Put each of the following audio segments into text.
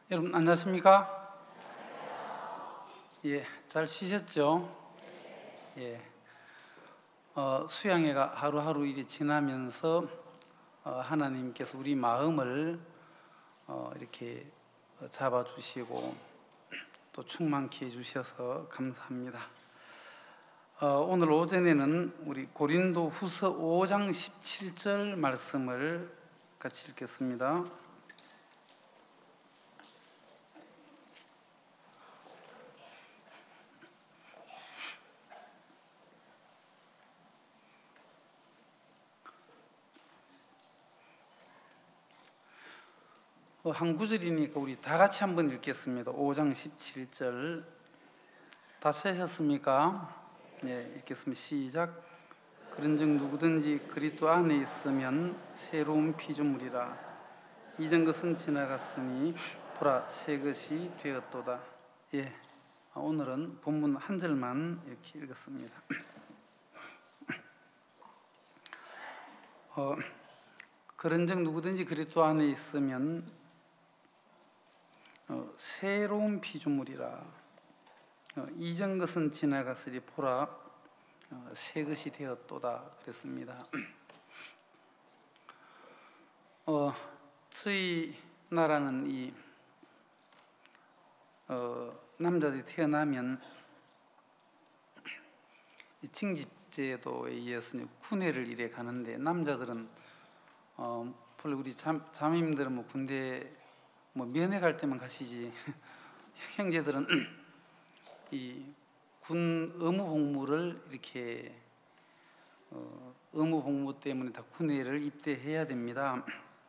여러분 안녕하십니까? 예, 잘 쉬셨죠? 예, 수양회가 하루하루 일이 지나면서 하나님께서 우리 마음을 이렇게 잡아주시고 또 충만케 해주셔서 감사합니다. 오늘 오전에는 우리 고린도후서 5장 17절 말씀을 같이 읽겠습니다. 한 구절이니까 우리 다 같이 한번 읽겠습니다. 5장 17절 다 찾으셨습니까? 네, 읽겠습니다. 시작. 그런즉 누구든지 그리스도 안에 있으면 새로운 피조물이라. 이전 것은 지나갔으니 보라 새 것이 되었도다. 예, 오늘은 본문 한 절만 이렇게 읽었습니다. 그런즉 누구든지 그리스도 안에 있으면 새로운 피조물이라. 이전 것은 지나갔으리 보라 새 것이 되었도다 그랬습니다. 저희 나라는 이 남자들이 태어나면 이 징집제도에 의해서 군회를 이래 가는데, 남자들은 별로 우리 자매님들은 뭐 군대 면회 갈 때만 가시지 형제들은 이 군 의무 복무를 이렇게 의무 복무 때문에 다 군회를 입대해야 됩니다.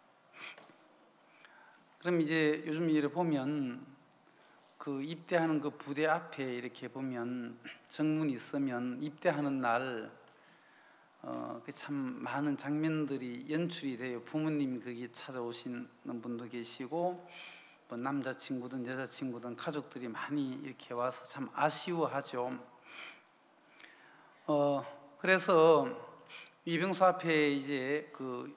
그럼 이제 요즘 일을 보면 그 입대하는 그 부대 앞에 이렇게 보면 정문이 있으면 입대하는 날 참 많은 장면들이 연출이 돼요. 부모님이 거기 찾아오시는 분도 계시고, 뭐 남자친구든 여자친구든 가족들이 많이 이렇게 와서 참 아쉬워하죠. 그래서 위병소 앞에 이제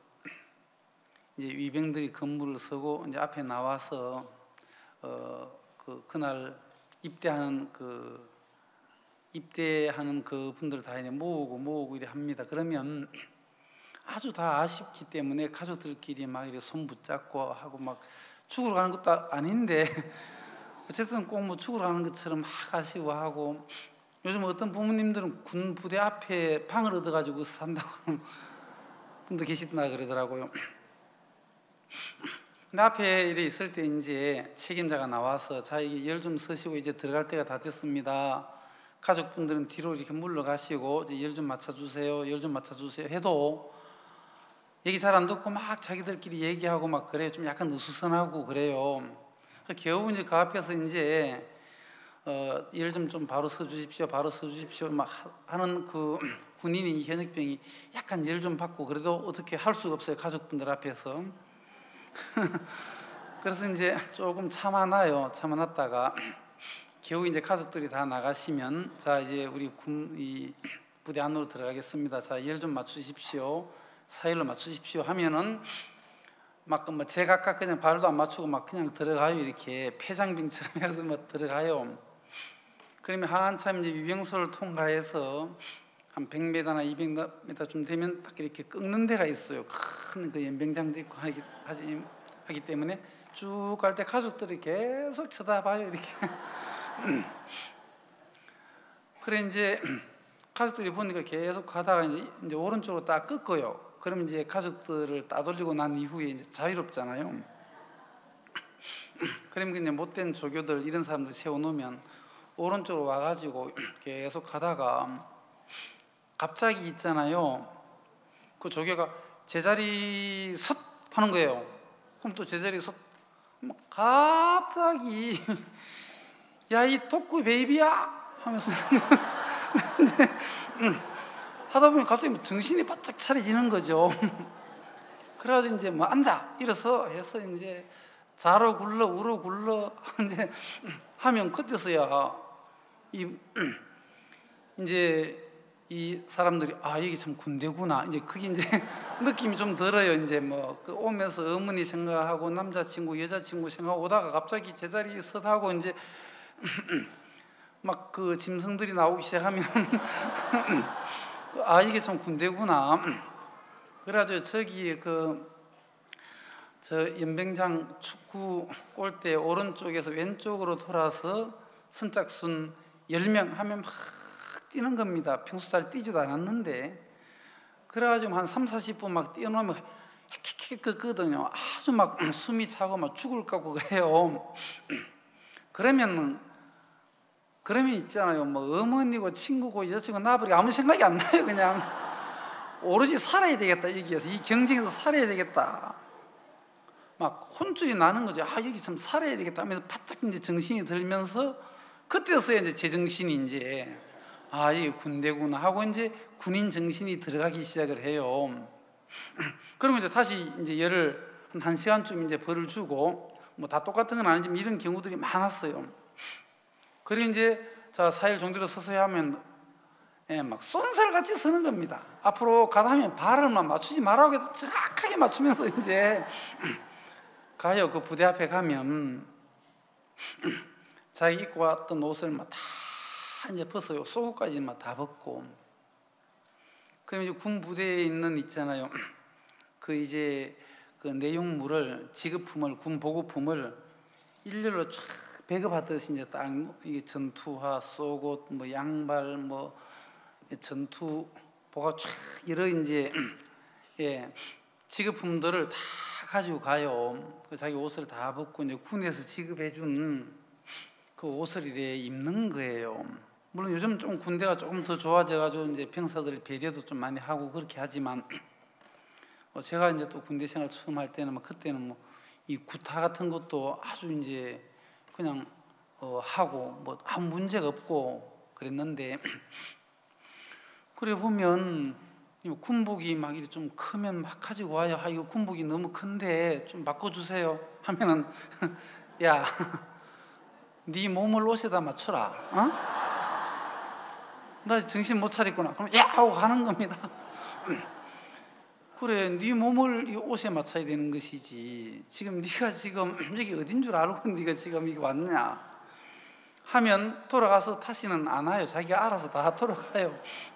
위병들이 건물을 서고 이제 앞에 나와서 그날 입대하는 그 분들 다 이제 모으고 이래 합니다. 그러면 아주 다 아쉽기 때문에 가족들끼리 막 이렇게 손 붙잡고 하고 막 죽으러 가는 것도 아닌데 어쨌든 꼭 뭐 죽으러 가는 것처럼 막 아쉬워하고, 요즘 어떤 부모님들은 군 부대 앞에 방을 얻어가지고 산다고 하는 분도 계시다 그러더라고요. 근데 앞에 이래 있을 때 이제 책임자가 나와서 자, 이게 열 좀 서시고 이제 들어갈 때가 다 됐습니다. 가족분들은 뒤로 이렇게 물러가시고 열 좀 맞춰주세요, 열 좀 맞춰주세요 해도 얘기 잘 안 듣고 막 자기들끼리 얘기하고 막 그래요. 좀 약간 느수선하고 그래요. 겨우 이제 그 앞에서 이제 열 좀 바로 서주십시오, 바로 서주십시오 막 하는 그 군인이, 현역병이 약간 열 좀 받고 그래도 어떻게 할 수가 없어요, 가족분들 앞에서. 그래서 이제 조금 참아놨다가 겨우 이제 가족들이 다 나가시면 자, 이제 우리 이 부대 안으로 들어가겠습니다. 자, 열 좀 맞추십시오, 사열로 맞추십시오 하면은 막 뭐 제각각 그냥 발도 안 맞추고 막 그냥 들어가요. 이렇게 폐장병처럼 해서 막 들어가요. 그러면 한참 이제 위병소를 통과해서 한 100m나 200m쯤 되면 딱 이렇게 꺾는 데가 있어요. 큰 그 연병장도 있고 하기 때문에 쭉 갈 때 가족들이 계속 쳐다봐요, 이렇게. 그래 이제 가족들이 보니까 계속 가다가 이제 오른쪽으로 딱 꺾어요. 그럼 이제 가족들을 따돌리고 난 이후에 이제 자유롭잖아요. 그러면 그냥 못된 조교들 이런 사람들 세워놓으면 오른쪽으로 와가지고 계속 가다가 갑자기 있잖아요, 그 조교가 제자리 섰 하는 거예요. 그럼 또 제자리 섰, 갑자기 야, 이 독구 베이비야 하면서 이제 하다 보면 갑자기 뭐 정신이 바짝 차려지는 거죠. 그래가지고 이제 뭐 앉아 일어서 해서 이제 자로 굴러 우로 굴러 이제 하면 그때서야 이제 이 사람들이 아 여기 참 군대구나 이제 그게 이제 느낌이 좀 들어요. 이제 뭐 그 오면서 어머니 생각하고 남자친구 여자친구 생각하고 오다가 갑자기 제자리에 있어하고 이제 막 그 짐승들이 나오기 시작하면 아 이게 참 군대구나. 그래가지고 저기 저 연병장 축구 골대 오른쪽에서 왼쪽으로 돌아서 선착순 10명 하면 막 뛰는 겁니다. 평소 잘 뛰지도 않았는데. 그래가지고 한 3, 40분 막 뛰어놓으면 헥헥헥 걷거든요. 아주 막 숨이 차고 막 죽을 까고 그래요. 그러면 있잖아요. 뭐 어머니고 친구고 여자친구 나버리고 아무 생각이 안 나요. 그냥 오로지 살아야 되겠다. 여기에서 이 경쟁에서 살아야 되겠다. 막 혼쭐이 나는 거죠. 아 여기 참 살아야 되겠다 하면서 바짝 이제 정신이 들면서 그때서야 이제 제정신이 이제 아 이게 군대구나 하고 이제 군인 정신이 들어가기 시작을 해요. 그러면 이제 다시 이제 열을 한 1시간쯤 이제 벌을 주고 뭐 다 똑같은 건 아니지만 이런 경우들이 많았어요. 그리고 이제 자 4일 정도로 서서히 하면 예, 막 쏜살같이 서는 겁니다. 앞으로 가다 하면 발을만 맞추지 말라고 해도 정확하게 맞추면서 이제 가요. 그 부대 앞에 가면 자기 입고 왔던 옷을 막 다 이제 벗어요. 속옷까지 막 다 벗고. 그럼 이제 군 부대에 있잖아요. 그 이제 그 내용물을 지급품을 군 보급품을 일렬로 쫙 배급하듯이 이제 딱 이게 전투화, 속옷, 뭐 양발, 뭐 전투복가 쫙 여러 이제 예 지급품들을 다 가지고 가요. 그 자기 옷을 다 벗고 이제 군에서 지급해준 그 옷을 이래 입는 거예요. 물론 요즘 좀 군대가 조금 더 좋아져가지고 이제 병사들 배려도 좀 많이 하고 그렇게 하지만 제가 이제 또 군대 생활 처음 할 때는 뭐 그때는 뭐 이 구타 같은 것도 아주 이제 그냥 하고 뭐 아무 문제가 없고 그랬는데 그래 보면 군복이 막 이렇게 좀 크면 막 가지고 와요. 아 이거 군복이 너무 큰데 좀 바꿔주세요 하면은 야 네 몸을 옷에다 맞춰라. 나 정신 못 차렸구나. 그럼 야 하고 가는 겁니다. 그래 네 몸을 이 옷에 맞춰야 되는 것이지 지금 네가 지금 여기 어딘 줄 알고 네가 지금 여기 왔냐 하면 돌아가서 다시는 안 와요. 자기가 알아서 다 돌아가요.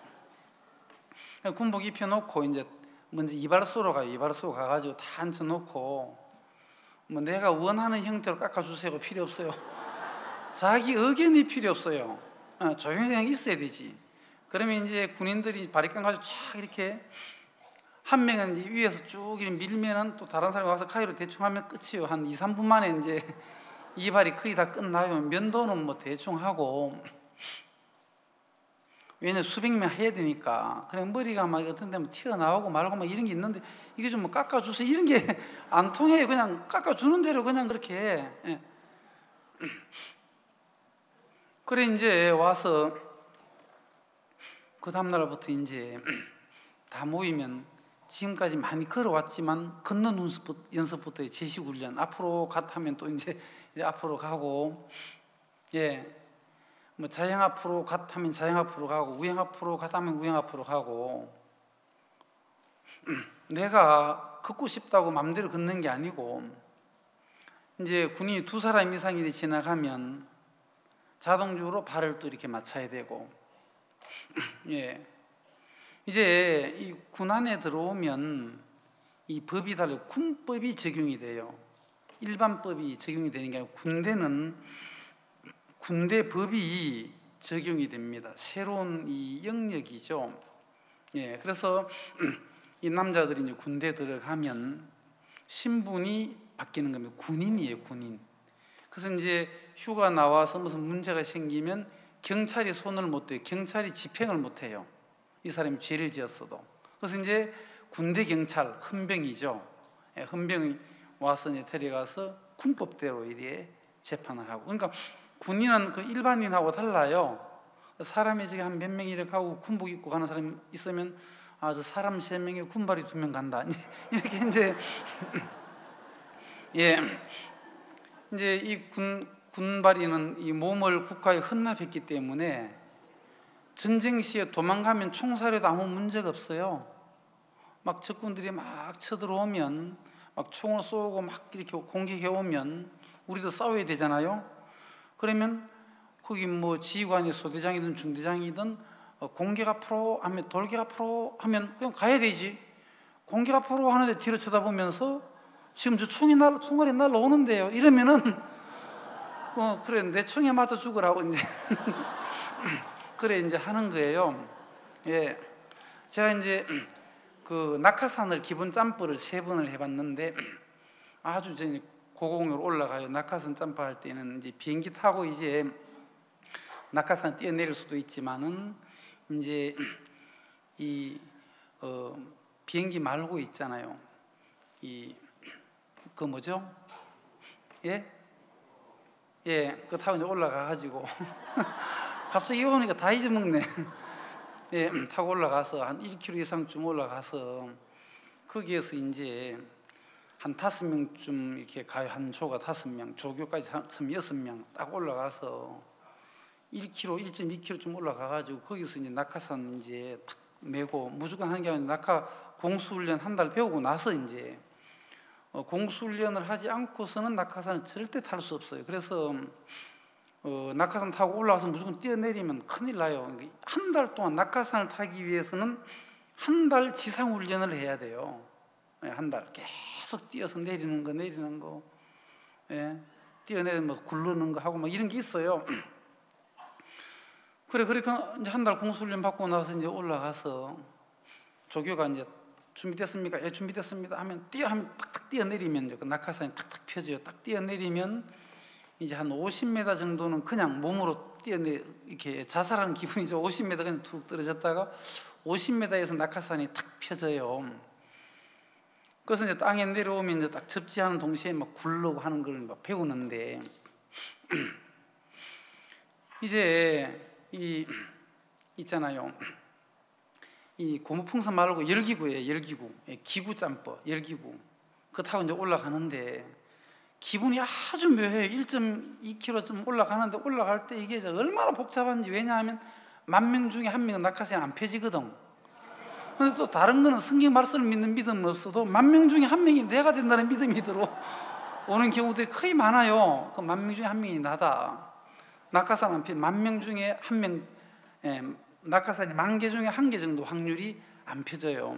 군복 입혀놓고 이제 먼저 이발소로 가요. 이발소 가가지고 다 앉혀놓고 뭐 내가 원하는 형태로 깎아주세요 필요 없어요. 자기 의견이 필요 없어요. 조용히 그냥 있어야 되지. 그러면 이제 군인들이 바리깡 가지고 쫙 이렇게 한 명은 이제 위에서 쭉 밀면은 또 다른 사람이 와서 가위로 대충 하면 끝이에요. 한 2, 3분 만에 이제 이발이 거의 다 끝나요. 면도는 뭐 대충 하고 왜냐면 수백 명 해야 되니까. 그냥 머리가 막 어떤 데면 튀어나오고 말고 막 이런 게 있는데 이게 좀 뭐 깎아주세요 이런 게 안 통해요. 그냥 깎아주는 대로 그냥 그렇게 해. 그래 이제 와서 그 다음날부터 이제 다 모이면 지금까지 많이 걸어왔지만 걷는 연습부터 제시훈련 앞으로 갓하면 또 이제 앞으로 가고 예. 뭐 자행 앞으로 갓하면 자행 앞으로 가고 우행 앞으로 갓하면 우행 앞으로 가고 내가 걷고 싶다고 마음대로 걷는 게 아니고 이제 군인이 2사람 이상이 지나가면 자동적으로 발을 또 이렇게 맞춰야 되고 예. 이제 이 군 안에 들어오면 이 법이 달라요. 군법이 적용이 돼요. 일반법이 적용이 되는 게 아니고 군대는 군대 법이 적용이 됩니다. 새로운 이 영역이죠. 예, 그래서 이 남자들이 이제 군대 들어가면 신분이 바뀌는 겁니다. 군인이에요, 군인. 그래서 이제 휴가 나와서 무슨 문제가 생기면 경찰이 손을 못 대요. 경찰이 집행을 못 해요. 이 사람이 죄를 지었어도. 그래서 이제 군대 경찰 헌병이죠. 예, 헌병이 와서 이제 데려가서 군법대로 이래 재판을 하고. 그러니까 군인은 그 일반인하고 달라요. 사람이 저기 한 몇 명 이렇게 하고 군복 입고 가는 사람이 있으면 아, 저 사람 3명에 군발이 2명 간다. 이렇게 이제 예, 이제 이 군발이는 이 몸을 국가에 헌납했기 때문에 전쟁 시에 도망가면 총살해도 아무 문제가 없어요. 막 적군들이 막 쳐들어오면 막 총을 쏘고 막 이렇게 공격해 오면 우리도 싸워야 되잖아요. 그러면 거기 뭐 지휘관이 소대장이든 중대장이든 공격 앞으로 하면 돌격 앞으로 하면 그냥 가야 되지. 공격 앞으로 하는데 뒤로 쳐다보면서 지금 저 총알이 날라오는데요. 이러면은 그래 내 총에 맞아 죽으라고 이제 그래 이제 하는 거예요. 예, 제가 이제 그 낙하산을 기본 점프를 3번을 해봤는데 아주 이제 고공으로 올라가요. 낙하산 점프할 때는 이제 비행기 타고 이제 낙하산 뛰어내릴 수도 있지만은 이제 이 비행기 말고 있잖아요. 그 뭐죠? 예? 예, 그거 타고 이제 올라가가지고 갑자기 오니까 다 잊어먹네. 예, 타고 올라가서 한 1km 이상쯤 올라가서 거기에서 이제 한 5명쯤 이렇게 가요. 한 조가 5명, 조교까지 처음 6명 딱 올라가서 1km, 1.2km쯤 올라가가지고 거기서 이제 낙하산 이제 탁 메고 무조건 하는 게 아니라 낙하 공수훈련 한 달 배우고 나서 이제 공수훈련을 하지 않고서는 낙하산을 절대 탈 수 없어요. 그래서 낙하산 타고 올라가서 무조건 뛰어내리면 큰일 나요. 한 달 동안 낙하산을 타기 위해서는 한 달 지상훈련을 해야 돼요. 한 달 계속 뛰어서 내리는 거, 예, 뛰어내리면 뭐 굴르는 거 하고 막 이런 게 있어요. 그래, 그렇게 이제 한 달 공수훈련 받고 나서 이제 올라가서 조교가 이제 준비됐습니까? 예, 준비됐습니다. 하면 탁탁 뛰어내리면 이제 그 낙하산이 탁탁 펴져요. 딱 뛰어내리면 이제 한 50m 정도는 그냥 몸으로 이렇게 자살하는 기분이죠. 50m 그냥 툭 떨어졌다가 50m에서 낙하산이 탁 펴져요. 그래서 이제 땅에 내려오면 이제 딱 접지하는 동시에 막 굴르고 하는 걸 막 배우는데 이제 있잖아요. 이 고무풍선 말고 열기구예요. 열기구, 기구 점프, 열기구. 그거 타고 이제 올라가는데 기분이 아주 묘해요. 1.2km쯤 올라가는데 올라갈 때 이게 얼마나 복잡한지. 왜냐하면 10,000명 중에 1명은 낙하산이 안 펴지거든. 근데 또 다른 거는 성경 말씀을 믿는 믿음은 없어도 10,000명 중에 1명이 내가 된다는 믿음이 들어오는 경우들이 거의 많아요. 그 10,000명 중에 1명이 나다. 낙하산 안 펴, 10,000명 중에 1명, 낙하산이 10,000개 중에 1개 정도 확률이 안 펴져요.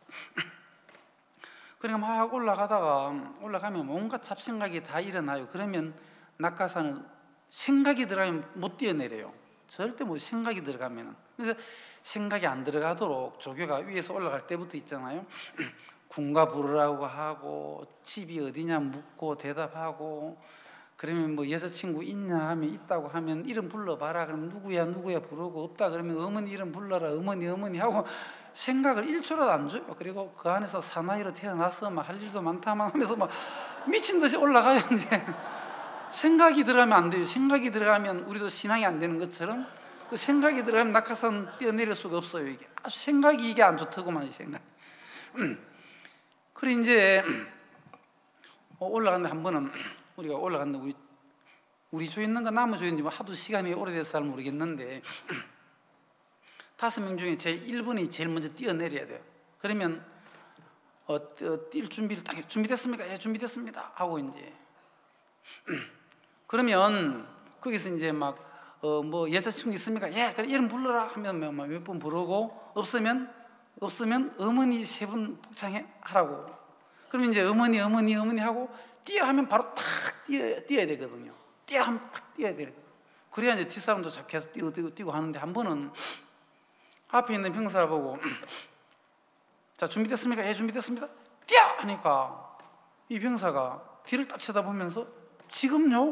그러니까 막 올라가면 온갖 잡생각이 다 일어나요. 그러면 낙하산은 생각이 들어가면 못 뛰어내려요. 절대 못. 생각이 들어가면. 그래서 생각이 안 들어가도록 조교가 위에서 올라갈 때부터 있잖아요. 군가 부르라고 하고 집이 어디냐 묻고 대답하고, 그러면 뭐 여자친구 있냐 하면 있다고 하면 이름 불러봐라. 그러면 누구야 부르고, 없다 그러면 어머니 이름 불러라. 어머니 하고 생각을 1초라도 안 줘요. 그리고 그 안에서 사나이로 태어나서 막 할 일도 많다만 하면서 막 미친 듯이 올라가요. 이제 생각이 들어가면 안 돼요. 생각이 들어가면 우리도 신앙이 안 되는 것처럼 그 생각이 들어가면 낙하산 뛰어내릴 수가 없어요. 이게 아주 생각이 이게 안 좋더구만, 이 생각. 그래 이제 올라갔는데 한 번은 우리가 올라갔는데 우리 조 있는가 나무 조인지 뭐 하도 시간이 오래돼서 잘 모르겠는데 5명 중에 제일 1번이 제일 먼저 뛰어내려야 돼요. 그러면 뛸 준비를 딱 준비됐습니까? 예, 준비됐습니다 하고 이제 그러면 거기서 이제 막 뭐 여자친구 있습니까? 예, 그래 이름 불러라 하면 몇 번 부르고, 없으면 어머니 3번 복창해 하라고. 그러면 이제 어머니 하고 뛰어 하면 바로 탁 뛰어야 되거든요. 뛰어 하면 탁 뛰어야 돼요. 그래야 이제 뒷사람도 계속 뛰고 하는데, 한 번은 앞에 있는 병사를 보고 자, 준비됐습니까? 예, 준비됐습니다. 뛰어! 하니까 이 병사가 뒤를 딱 쳐다보면서 지금요?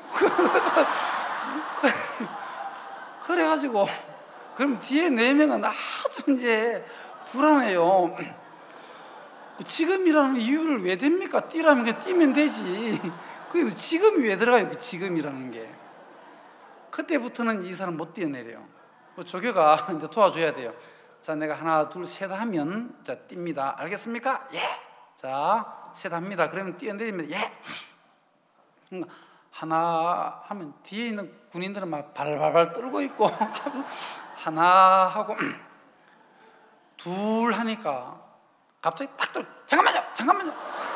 그래가지고 그럼 뒤에 4명은 아주 이제 불안해요. 지금이라는 이유를 왜 됩니까? 뛰라면 그냥 뛰면 되지. 그게 지금이 왜 들어가요? 그 지금이라는 게. 그때부터는 이 사람 못 뛰어내려요. 조교가 이제 도와줘야 돼요. 자, 내가 하나, 둘, 셋 하면 자, 뜁니다. 알겠습니까? 예. 자, 셋 합니다. 그러면 뛰어내리면 예. 하나 하면 뒤에 있는 군인들은 막 발발발 떨고 있고 하나 하고 둘 하니까 갑자기 딱 잠깐만요.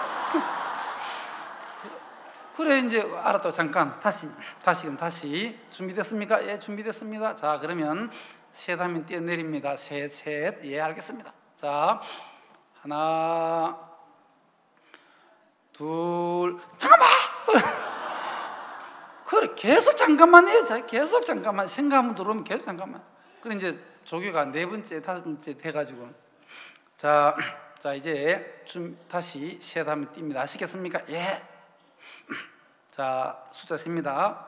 그래 이제 알았다. 잠깐 다시 준비됐습니까? 예, 준비됐습니다. 자, 그러면 셋 하면 뛰어내립니다. 셋. 예, 알겠습니다. 자, 하나 둘 잠깐만. 그래, 계속 잠깐만 해요. 계속 잠깐만 생각 한번 들어오면 계속 잠깐만. 그래 이제 조교가 네 번째 다섯 번째 돼가지고 자 이제 다시 셋 하면 뜁니다. 아시겠습니까? 예. 자, 숫자 셉니다.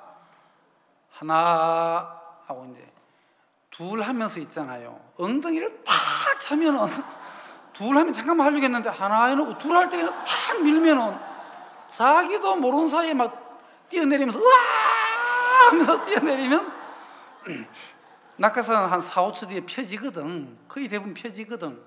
하나 하고 이제 둘 하면서 있잖아요. 엉덩이를 탁 차면은 둘 하면 잠깐만 하려고 했는데 하나 해놓고 둘 할 때 탁 밀면은 자기도 모르는 사이에 막 뛰어내리면서 으아 하면서 뛰어내리면 낙하산은 한 4, 5초 뒤에 펴지거든. 거의 대부분 펴지거든.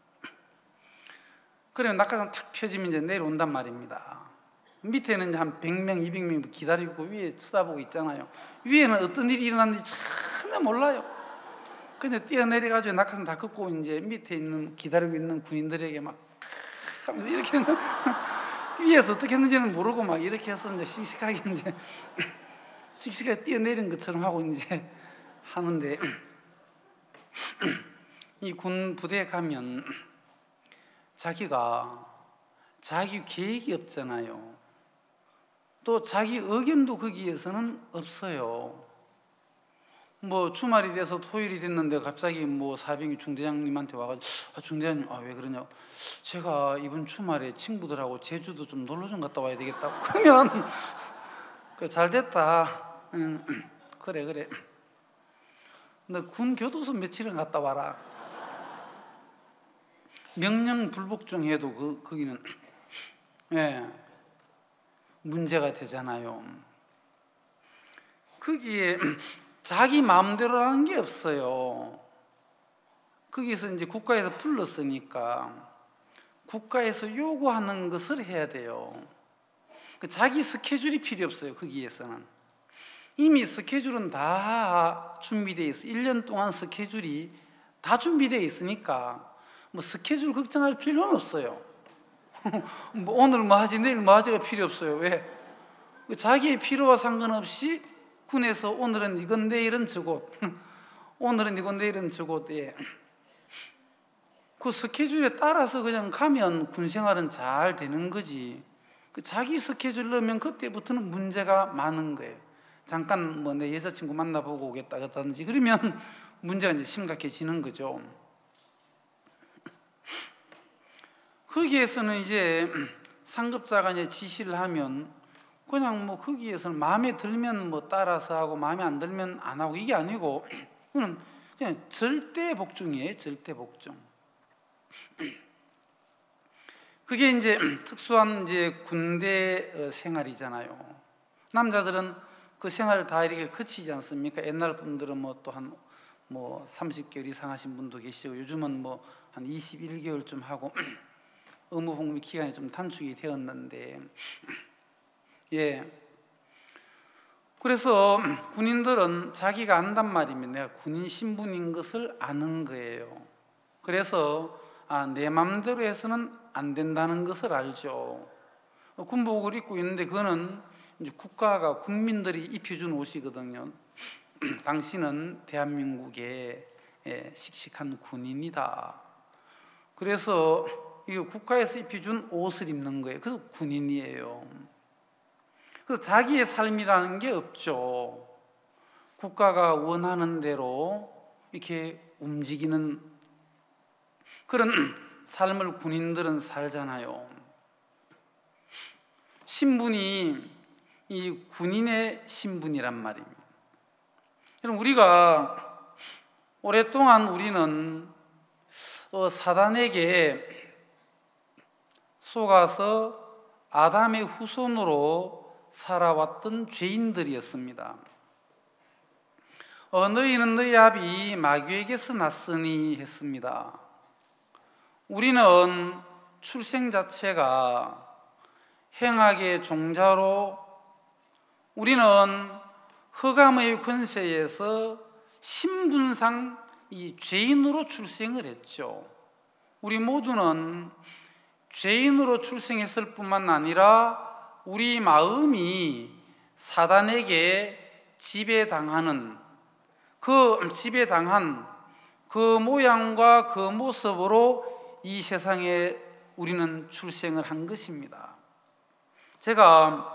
그래 낙하산 탁 펴지면 이제 내려온단 말입니다. 밑에는 한 100명, 200명 기다리고 위에 쳐다보고 있잖아요. 위에는 어떤 일이 일어났는지 전혀 몰라요. 그냥 뛰어내려가지고 낙하산 다 걷고 이제 밑에 있는 기다리고 있는 군인들에게 막 하면서 이렇게 위에서 어떻게 했는지는 모르고 막 이렇게 해서 이제 씩씩하게 뛰어내린 것처럼 하고 이제 하는데 이 군 부대에 가면 자기가 자기 계획이 없잖아요. 또 자기 의견도 거기에서는 없어요. 뭐 주말이 돼서 토요일이 됐는데 갑자기 뭐 사병이 중대장님한테 와가지고 중대장님 왜 그러냐, 제가 이번 주말에 친구들하고 제주도 좀 놀러 좀 갔다 와야 되겠다고. 그러면 잘 됐다. 그래 너 군 교도소 며칠은 갔다 와라. 명령 불복종 해도 거기는 예, 문제가 되잖아요. 거기에 자기 마음대로라는 게 없어요. 거기서 이제 국가에서 불렀으니까 국가에서 요구하는 것을 해야 돼요. 자기 스케줄이 필요 없어요. 거기에서는 이미 스케줄은 다 준비되어 있어요. 1년 동안 스케줄이 다 준비되어 있으니까 뭐 스케줄 걱정할 필요는 없어요. 뭐 오늘 뭐 하지 내일 뭐 하지가 필요 없어요. 왜? 자기의 필요와 상관없이 군에서 오늘은 이건 내일은 저곳 오늘은 이건 내일은 저곳에 그 스케줄에 따라서 그냥 가면 군생활은 잘 되는 거지. 자기 스케줄 넣으면 그때부터는 문제가 많은 거예요. 잠깐 뭐 내 여자친구 만나보고 오겠다 그러든지 그러면 문제가 이제 심각해지는 거죠. 거기에서는 이제 상급자가 이제 지시를 하면 그냥 뭐 거기에서는 마음에 들면 뭐 따라서 하고 마음에 안 들면 안 하고 이게 아니고 그냥 절대 복종이에요. 절대 복종. 그게 이제 특수한 이제 군대 생활이잖아요. 남자들은 그 생활을 다 이렇게 거치지 않습니까? 옛날 분들은 뭐 또 한 뭐 30개월 이상 하신 분도 계시고 요즘은 뭐 한 21개월쯤 하고 의무 복무 기간이 좀 단축이 되었는데 예. 그래서 군인들은 자기가 안단 말이면 내가 군인 신분인 것을 아는 거예요. 그래서 내 마음대로 해서는 안 된다는 것을 알죠. 군복을 입고 있는데 그거는 이제 국가가 국민들이 입혀준 옷이거든요. 당신은 대한민국의 씩씩한 군인이다. 그래서 이 국가에서 입혀준 옷을 입는 거예요. 그래서 군인이에요. 그래서 자기의 삶이라는 게 없죠. 국가가 원하는 대로 이렇게 움직이는 그런 삶을 군인들은 살잖아요. 신분이 이 군인의 신분이란 말입니다. 여러분 우리가 오랫동안 우리는 사단에게 속아서 아담의 후손으로 살아왔던 죄인들이었습니다. 너희는 너희 아비 마귀에게서 났으니 했습니다. 우리는 출생 자체가 행악의 종자로 우리는 흑암의 권세에서 신분상 이 죄인으로 출생을 했죠. 우리 모두는 죄인으로 출생했을 뿐만 아니라 우리 마음이 사단에게 지배당하는 지배당한 그 모양과 그 모습으로 이 세상에 우리는 출생을 한 것입니다. 제가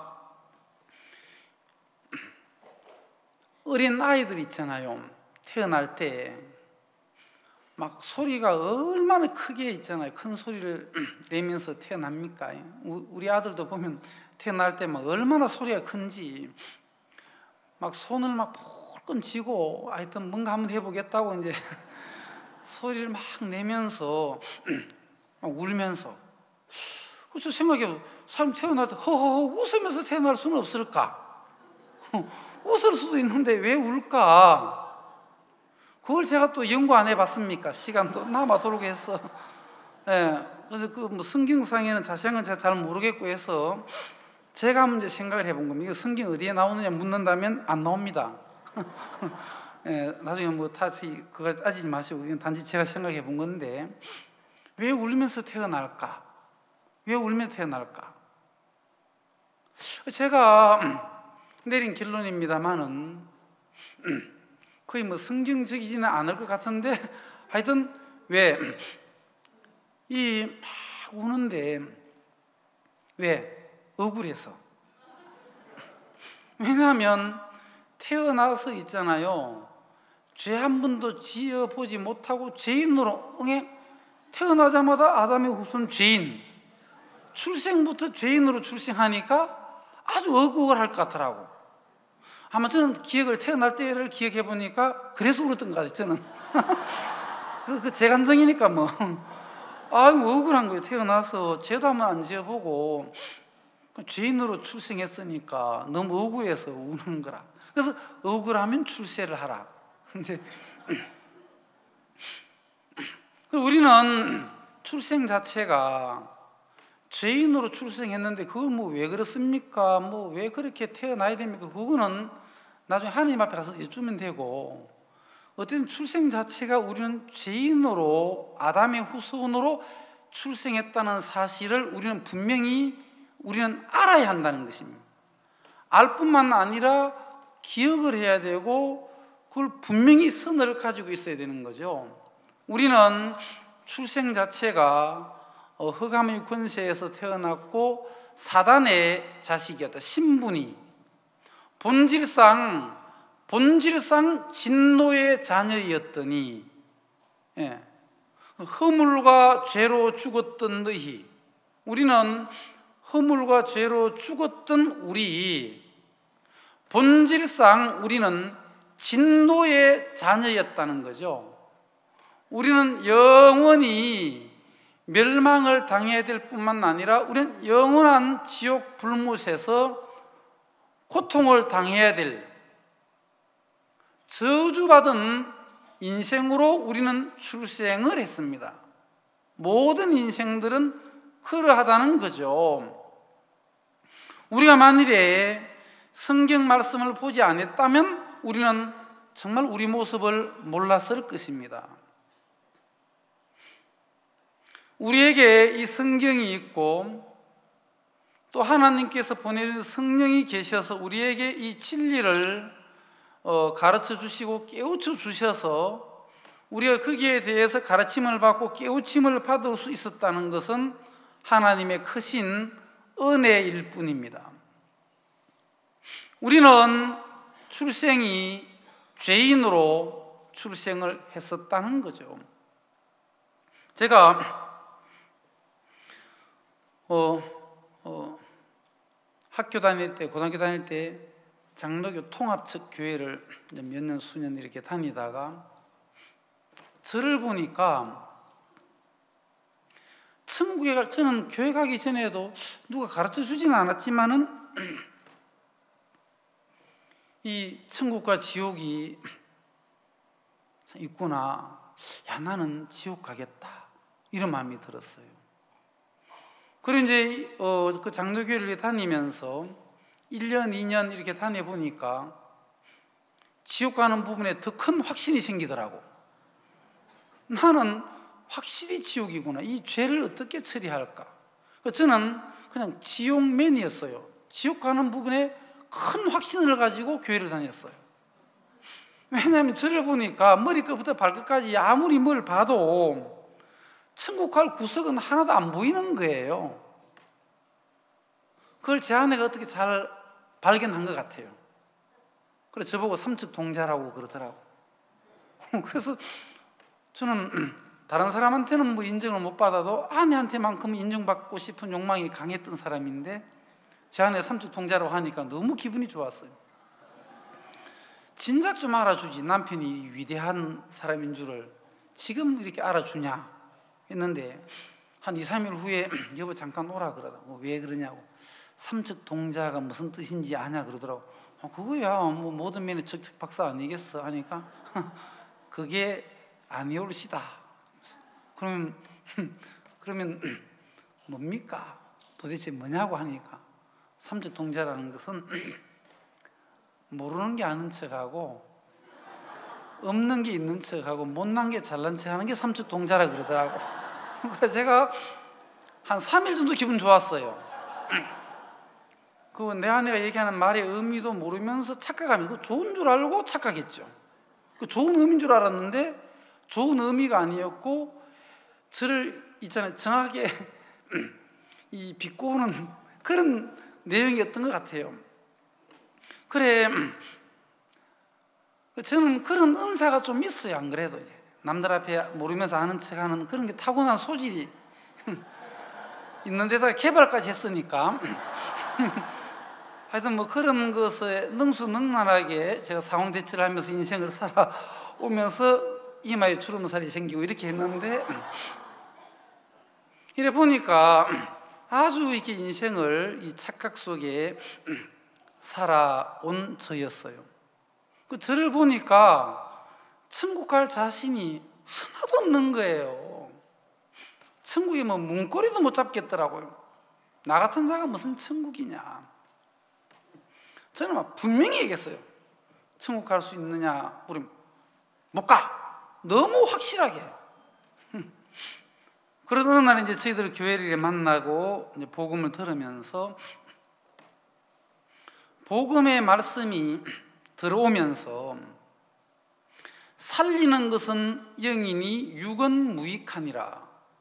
어린 아이들 있잖아요. 태어날 때 막 소리가 얼마나 크게 있잖아요. 큰 소리를 내면서 태어납니까? 우리 아들도 보면 태어날 때 막 얼마나 소리가 큰지 막 손을 막 폴끔 쥐고 하여튼 뭔가 한번 해보겠다고 이제 소리를 막 내면서 막 울면서. 그래서 생각해요. 사람 태어날 때 허허허 웃으면서 태어날 수는 없을까? 웃을 수도 있는데 왜 울까? 그걸 제가 또 연구 안 해봤습니까? 시간도 남아도록 해서. 예, 그래서 그 뭐 성경상에는 자세한 건 제가 잘 모르겠고 해서 제가 한번 이제 생각을 해본 겁니다. 이거 성경 어디에 나오느냐 묻는다면 안 나옵니다. 예, 나중에 뭐 다시 그거 따지지 마시고 이건 단지 제가 생각해 본 건데 왜 울면서 태어날까? 왜 울면서 태어날까? 제가 내린 결론입니다만은 거의 뭐 성경적이지는 않을 것 같은데 하여튼 왜 이 막 우는데 왜? 억울해서. 왜냐하면 태어나서 있잖아요. 죄 한 번도 지어보지 못하고 죄인으로 태어나자마자 아담의 후손 죄인, 출생부터 죄인으로 출생하니까 아주 억울할 것 같더라고. 아마 저는 기억을 태어날 때를 기억해 보니까 그래서 울었던 것 같아요. 저는 그 제 감정이니까 뭐 억울한 거예요. 태어나서 죄도 한번 안 지어보고 죄인으로 출생했으니까 너무 억울해서 우는 거라. 그래서 억울하면 출세를 하라. 이제 우리는 출생 자체가 죄인으로 출생했는데 그걸 뭐 왜 그렇습니까? 뭐 왜 그렇게 태어나야 됩니까? 그거는 나중에 하나님 앞에 가서 여쭈면 되고, 어쨌든 출생 자체가 우리는 죄인으로 아담의 후손으로 출생했다는 사실을 우리는 분명히 알아야 한다는 것입니다. 알 뿐만 아니라 기억을 해야 되고 그걸 분명히 선을 가지고 있어야 되는 거죠. 우리는 출생 자체가 흑암의 권세에서 태어났고 사단의 자식이었다. 신분이 본질상 진노의 자녀였더니 허물과 죄로 죽었던 너희, 우리는 허물과 죄로 죽었던 우리, 본질상 우리는 진노의 자녀였다는 거죠. 우리는 영원히 멸망을 당해야 될 뿐만 아니라 우리는 영원한 지옥 불못에서 고통을 당해야 될 저주받은 인생으로 우리는 출생을 했습니다. 모든 인생들은 그러하다는 거죠. 우리가 만일에 성경 말씀을 보지 않았다면 우리는 정말 우리 모습을 몰랐을 것입니다. 우리에게 이 성경이 있고 또 하나님께서 보내는 성령이 계셔서 우리에게 이 진리를 가르쳐 주시고 깨우쳐 주셔서 우리가 거기에 대해서 가르침을 받고 깨우침을 받을 수 있었다는 것은 하나님의 크신 은혜일 뿐입니다. 우리는 출생이 죄인으로 출생을 했었다는 거죠. 제가 학교 다닐 때, 고등학교 다닐 때 장로교 통합측 교회를 몇 년, 수년 이렇게 다니다가 저를 보니까 천국에 저는 교회 가기 전에도 누가 가르쳐 주지는 않았지만은 이 천국과 지옥이 있구나. 야, 나는 지옥 가겠다. 이런 마음이 들었어요. 그리고 이제 그 장로교회를 다니면서 1년, 2년 이렇게 다녀보니까 지옥 가는 부분에 더 큰 확신이 생기더라고. 나는 확실히 지옥이구나. 이 죄를 어떻게 처리할까? 저는 그냥 지옥맨이었어요. 지옥 가는 부분에 큰 확신을 가지고 교회를 다녔어요. 왜냐하면 저를 보니까 머리끝부터 발끝까지 아무리 뭘 봐도 천국 갈 구석은 하나도 안 보이는 거예요. 그걸 제 아내가 어떻게 잘 발견한 것 같아요. 그래서 저보고 삼척동자라고 그러더라고. 그래서 저는 다른 사람한테는 뭐 인정을 못 받아도 아내한테만큼 인정받고 싶은 욕망이 강했던 사람인데 제 아내 삼척동자라고 하니까 너무 기분이 좋았어요. 진작 좀 알아주지, 남편이 위대한 사람인 줄을 지금 이렇게 알아주냐 했는데 한 2, 3일 후에 여보 잠깐 오라 그러더라고. 왜 그러냐고. 삼척동자가 무슨 뜻인지 아냐 그러더라고. 그거야 뭐 모든 면에 척척 박사 아니겠어 하니까 그게 아니올시다. 그러면 뭡니까? 도대체 뭐냐고 하니까 삼척동자라는 것은 모르는 게 아는 척하고 없는 게 있는 척하고 못난 게 잘난 척하는 게 삼척동자라 그러더라고. 그래서 제가 한 3일 정도 기분 좋았어요. 그 내 아내가 얘기하는 말의 의미도 모르면서 착각하면 좋은 줄 알고 착각했죠. 그 좋은 의미인 줄 알았는데 좋은 의미가 아니었고 저를 있잖아요 정확하게 이 비꼬는 그런 내용이었던 것 같아요. 그래, 저는 그런 은사가 좀 있어요. 안 그래도 이제 남들 앞에 모르면서 아는 척하는 그런 게 타고난 소질이 있는데다가 개발까지 했으니까 하여튼 뭐 그런 것에 능수능란하게 제가 상황대처를 하면서 인생을 살아오면서 이마에 주름살이 생기고 이렇게 했는데 이래 보니까 아주 이렇게 인생을 이 착각 속에 살아온 저였어요. 그 저를 보니까 천국 갈 자신이 하나도 없는 거예요. 천국에 뭐 문고리도 못 잡겠더라고요. 나 같은 자가 무슨 천국이냐. 저는 막 분명히 얘기했어요. 천국 갈 수 있느냐? 우리 못 가. 너무 확실하게. 그러던 어느 날 이제 저희들 교회를 만나고 이제 복음을 들으면서 복음의 말씀이 들어오면서 살리는 것은 영이니 육은 무익하니라.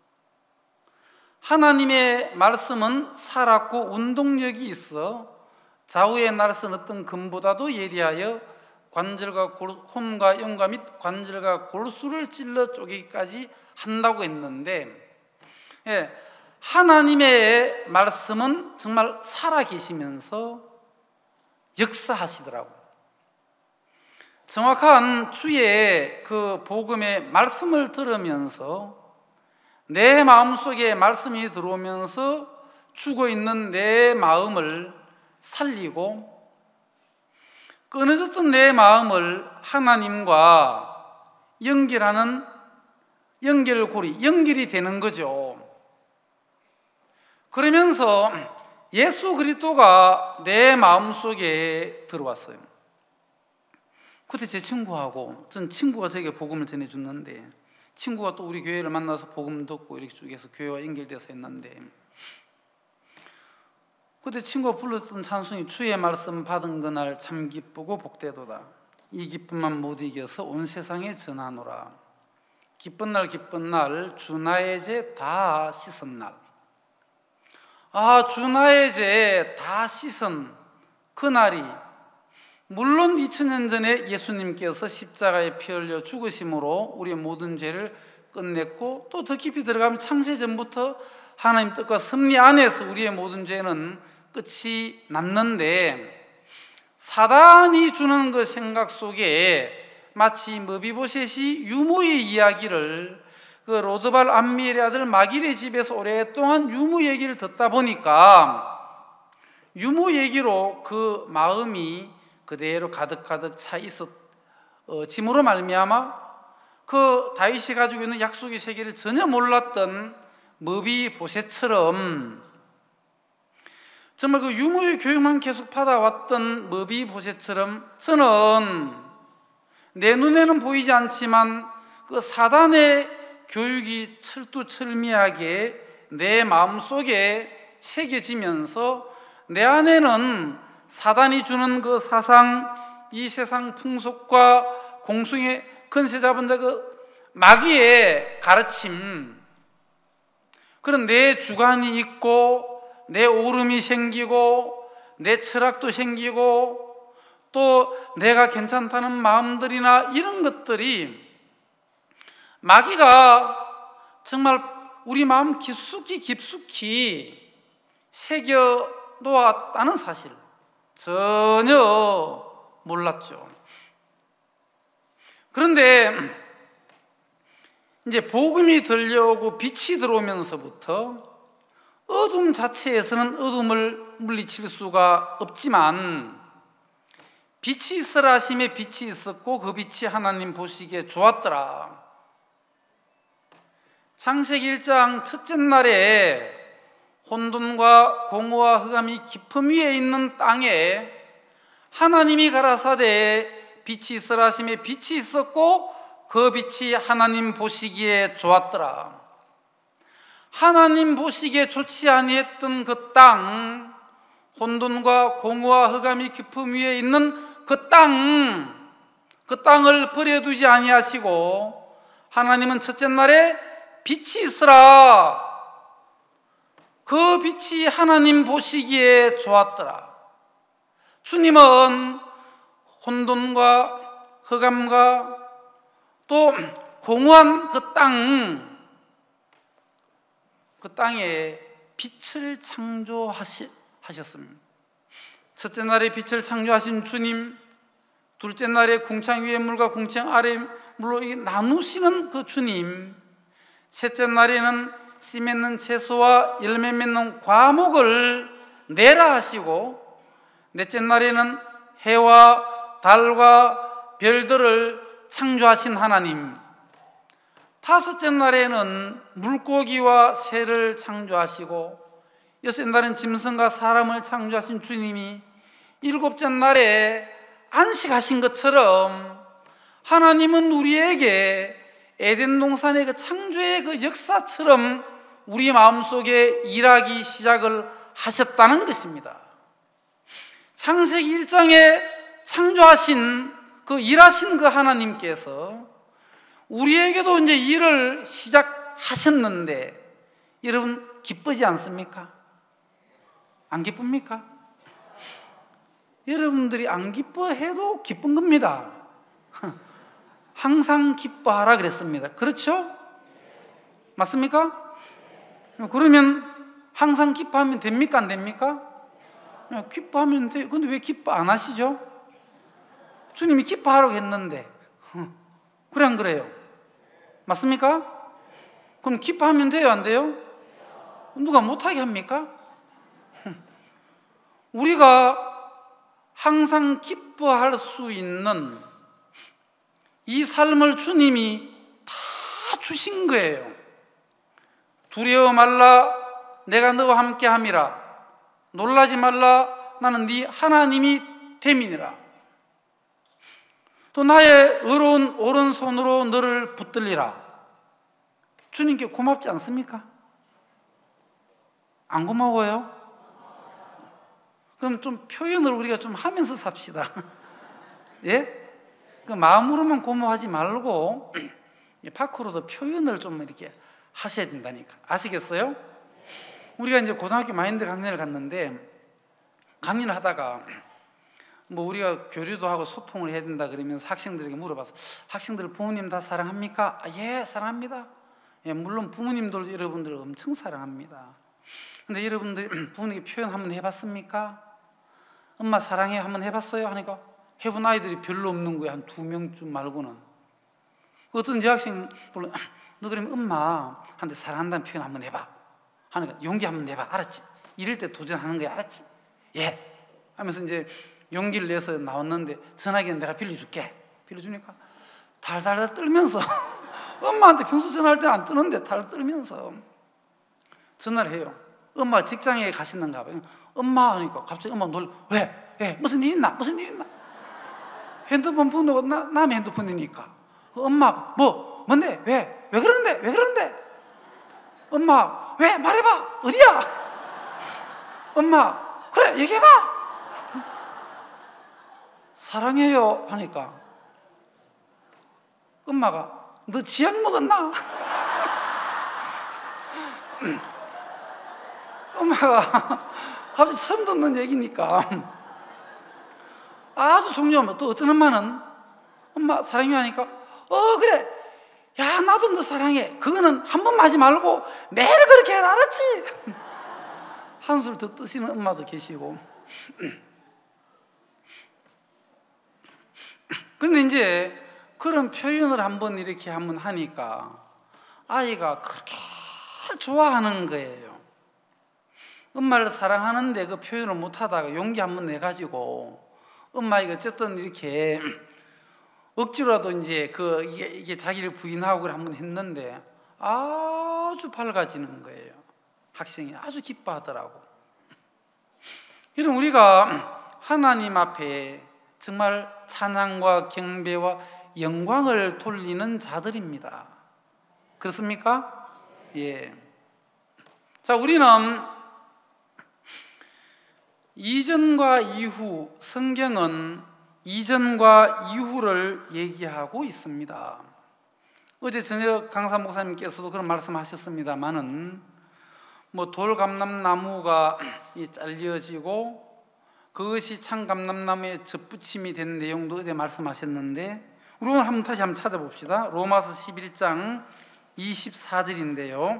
하나님의 말씀은 살았고 운동력이 있어 좌우의 날선 어떤 금보다도 예리하여 관절과 혼과 영과 및 관절과 골수를 찔러 쪼개기까지 한다고 했는데 하나님의 말씀은 정말 살아계시면서 역사하시더라고. 정확한 주의 그 복음의 말씀을 들으면서 내 마음속에 말씀이 들어오면서 죽어있는 내 마음을 살리고 끊어졌던 내 마음을 하나님과 연결하는 연결고리, 연결이 되는 거죠. 그러면서 예수 그리스도가 내 마음속에 들어왔어요. 그때 제 친구하고, 전 친구가 제게 복음을 전해줬는데 친구가 또 우리 교회를 만나서 복음 듣고 이렇게 쭉 해서 교회와 연결돼서 했는데 그때 친구가 불렀던 찬송이 주의 말씀 받은 그날 참 기쁘고 복되도다. 이 기쁨만 못 이겨서 온 세상에 전하노라. 기쁜 날 기쁜 날 주 나의 죄 다 씻은 날. 아, 주 나의 죄 다 씻은 그날이 물론 2000년 전에 예수님께서 십자가에 피 흘려 죽으심으로 우리의 모든 죄를 끝냈고 또 더 깊이 들어가면 창세전부터 하나님 뜻과 섭리 안에서 우리의 모든 죄는 끝이 났는데 사단이 주는 그 생각 속에 마치 머비보셋이 유모의 이야기를 그 로드발 암미엘의 아들 마길의 집에서 오랫동안 유모 얘기를 듣다 보니까 유모 얘기로 그 마음이 그대로 가득가득 차 있었짐으로 말미암아 그 다윗이 가지고 있는 약속의 세계를 전혀 몰랐던 머비보셋처럼 정말 그 유모의 교육만 계속 받아왔던 머비보셋처럼 저는 내 눈에는 보이지 않지만 그 사단의 교육이 철두철미하게 내 마음속에 새겨지면서 내 안에는 사단이 주는 그 사상, 이 세상 풍속과 공중의 건세 잡은 자 그 마귀의 가르침, 그런 내 주관이 있고 내 오름이 생기고 내 철학도 생기고 또 내가 괜찮다는 마음들이나 이런 것들이 마귀가 정말 우리 마음 깊숙이 새겨 놓았다는 사실 전혀 몰랐죠. 그런데 이제 복음이 들려오고 빛이 들어오면서부터 어둠 자체에서는 어둠을 물리칠 수가 없지만 빛이 있으라 하심에 빛이 있었고 그 빛이 하나님 보시기에 좋았더라. 창세기 1장 첫째 날에 혼돈과 공허와 흑암이 깊음 위에 있는 땅에 하나님이 가라사대 빛이 있으라 하심에 빛이 있었고 그 빛이 하나님 보시기에 좋았더라. 하나님 보시기에 좋지 아니했던 그 땅, 혼돈과 공허와 흑암이 깊음 위에 있는 그 땅을 버려두지 아니하시고 하나님은 첫째 날에 빛이 있으라. 그 빛이 하나님 보시기에 좋았더라. 주님은 혼돈과 흑암과 또 공허한 그 땅에 빛을 창조하셨습니다. 첫째 날에 빛을 창조하신 주님, 둘째 날에 궁창 위의 물과 궁창 아래 물로 나누시는 그 주님, 셋째 날에는 씨 맺는 채소와 열매 맺는 과목을 내라 하시고, 넷째 날에는 해와 달과 별들을 창조하신 하나님, 다섯째 날에는 물고기와 새를 창조하시고, 여섯째 날은 짐승과 사람을 창조하신 주님이 일곱째 날에 안식하신 것처럼 하나님은 우리에게 에덴 동산의 그 창조의 그 역사처럼 우리 마음속에 일하기 시작을 하셨다는 것입니다. 창세기 1장에 창조하신 그 일하신 그 하나님께서 우리에게도 이제 일을 시작하셨는데 여러분 기쁘지 않습니까? 안 기쁩니까? 여러분들이 안 기뻐해도 기쁜 겁니다. 항상 기뻐하라 그랬습니다. 그렇죠? 맞습니까? 그러면 항상 기뻐하면 됩니까? 안 됩니까? 기뻐하면 돼요. 근데 왜 기뻐 안 하시죠? 주님이 기뻐하라고 했는데. 그래 안 그래요? 맞습니까? 그럼 기뻐하면 돼요? 안 돼요? 누가 못하게 합니까? 우리가 항상 기뻐할 수 있는 이 삶을 주님이 다 주신 거예요. 두려워 말라, 내가 너와 함께 함이라. 놀라지 말라, 나는 네 하나님이 됨이니라. 또 나의 의로운 오른손으로 너를 붙들리라. 주님께 고맙지 않습니까? 안 고마워요? 그럼 좀 표현을 우리가 좀 하면서 삽시다. 예? 그 마음으로만 고마워하지 말고 밖으로도 표현을 좀 이렇게 하셔야 된다니까. 아시겠어요? 우리가 이제 고등학교 마인드 강연을 갔는데 강연을 하다가 뭐 우리가 교류도 하고 소통을 해야 된다 그러면서 학생들에게 물어봐서 학생들 부모님 다 사랑합니까? 아, 예, 사랑합니다. 예, 물론 부모님들 여러분들을 엄청 사랑합니다. 근데 여러분들 부모님께 표현 한번 해봤습니까? 엄마 사랑해 한번 해봤어요? 하니까 해본 아이들이 별로 없는 거예요. 한 2명쯤 말고는. 어떤 여학생 너 그러면 엄마한테 사랑한다는 표현 한번 해봐 하니까 용기 한번 내봐. 알았지? 이럴 때 도전하는 거야. 알았지? 예 하면서 이제 용기를 내서 나왔는데 전화기는 내가 빌려줄게. 빌려주니까 달달달 떨면서 엄마한테 평소 전화할 때는 안 뜨는데 달달 떨면서 전화를 해요. 엄마 직장에 가시는가 봐요. 엄마 하니까 갑자기 엄마 놀래. 왜? 무슨 일 있나? 무슨 일 있나? 핸드폰 번호가 남의 핸드폰이니까. 엄마 뭔데? 왜 그러는데? 엄마 왜? 말해봐. 어디야? 엄마 그래 얘기해봐. 사랑해요 하니까 엄마가 너 지약 먹었나? 엄마가 갑자기 처음 듣는 얘기니까 아주 중요하면 또 어떤 엄마는 엄마 사랑해 하니까 그래 야 나도 너 사랑해. 그거는 한 번 하지 말고 매일 그렇게 해라 알았지? 한술 더 뜨시는 엄마도 계시고. 근데 이제 그런 표현을 한번 이렇게 한번 하니까 아이가 그렇게 좋아하는 거예요. 엄마를 사랑하는데 그 표현을 못하다가 용기 한번 내가지고 엄마가 어쨌든 이렇게 억지로라도 이제 이게 자기를 부인하고 한번 했는데 아주 밝아지는 거예요. 학생이 아주 기뻐하더라고. 이런 우리가 하나님 앞에 정말 찬양과 경배와 영광을 돌리는 자들입니다. 그렇습니까? 예. 자, 우리는 이전과 이후, 성경은 이전과 이후를 얘기하고 있습니다. 어제 저녁 강사 목사님께서도 그런 말씀하셨습니다만은 돌감람나무가 잘려지고 그것이 참감람나무의 젖붙임이 된 내용도 어제 말씀하셨는데 우리 오늘 다시 한번 찾아봅시다. 로마서 11장 24절인데요.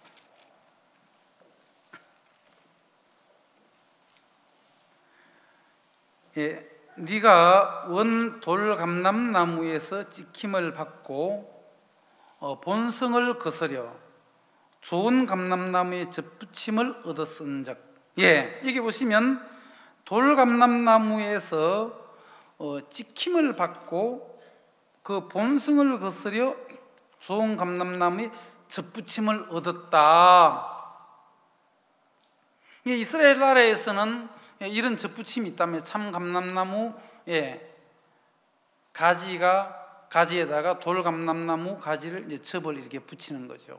네가 원 돌감람나무에서 찍힘을 받고 본성을 거스려 좋은 감람나무의 젖붙임을 얻었은즉. 여기 보시면 돌감람나무에서 찍힘을 받고 그 본성을 거스려 좋은 감람나무의 젖붙임을 얻었다. 이스라엘 나라에서는 이런 젖붙임이 있다면 참 감람나무 가지에다가 돌감람나무 가지를 즙을 이렇게 붙이는 거죠.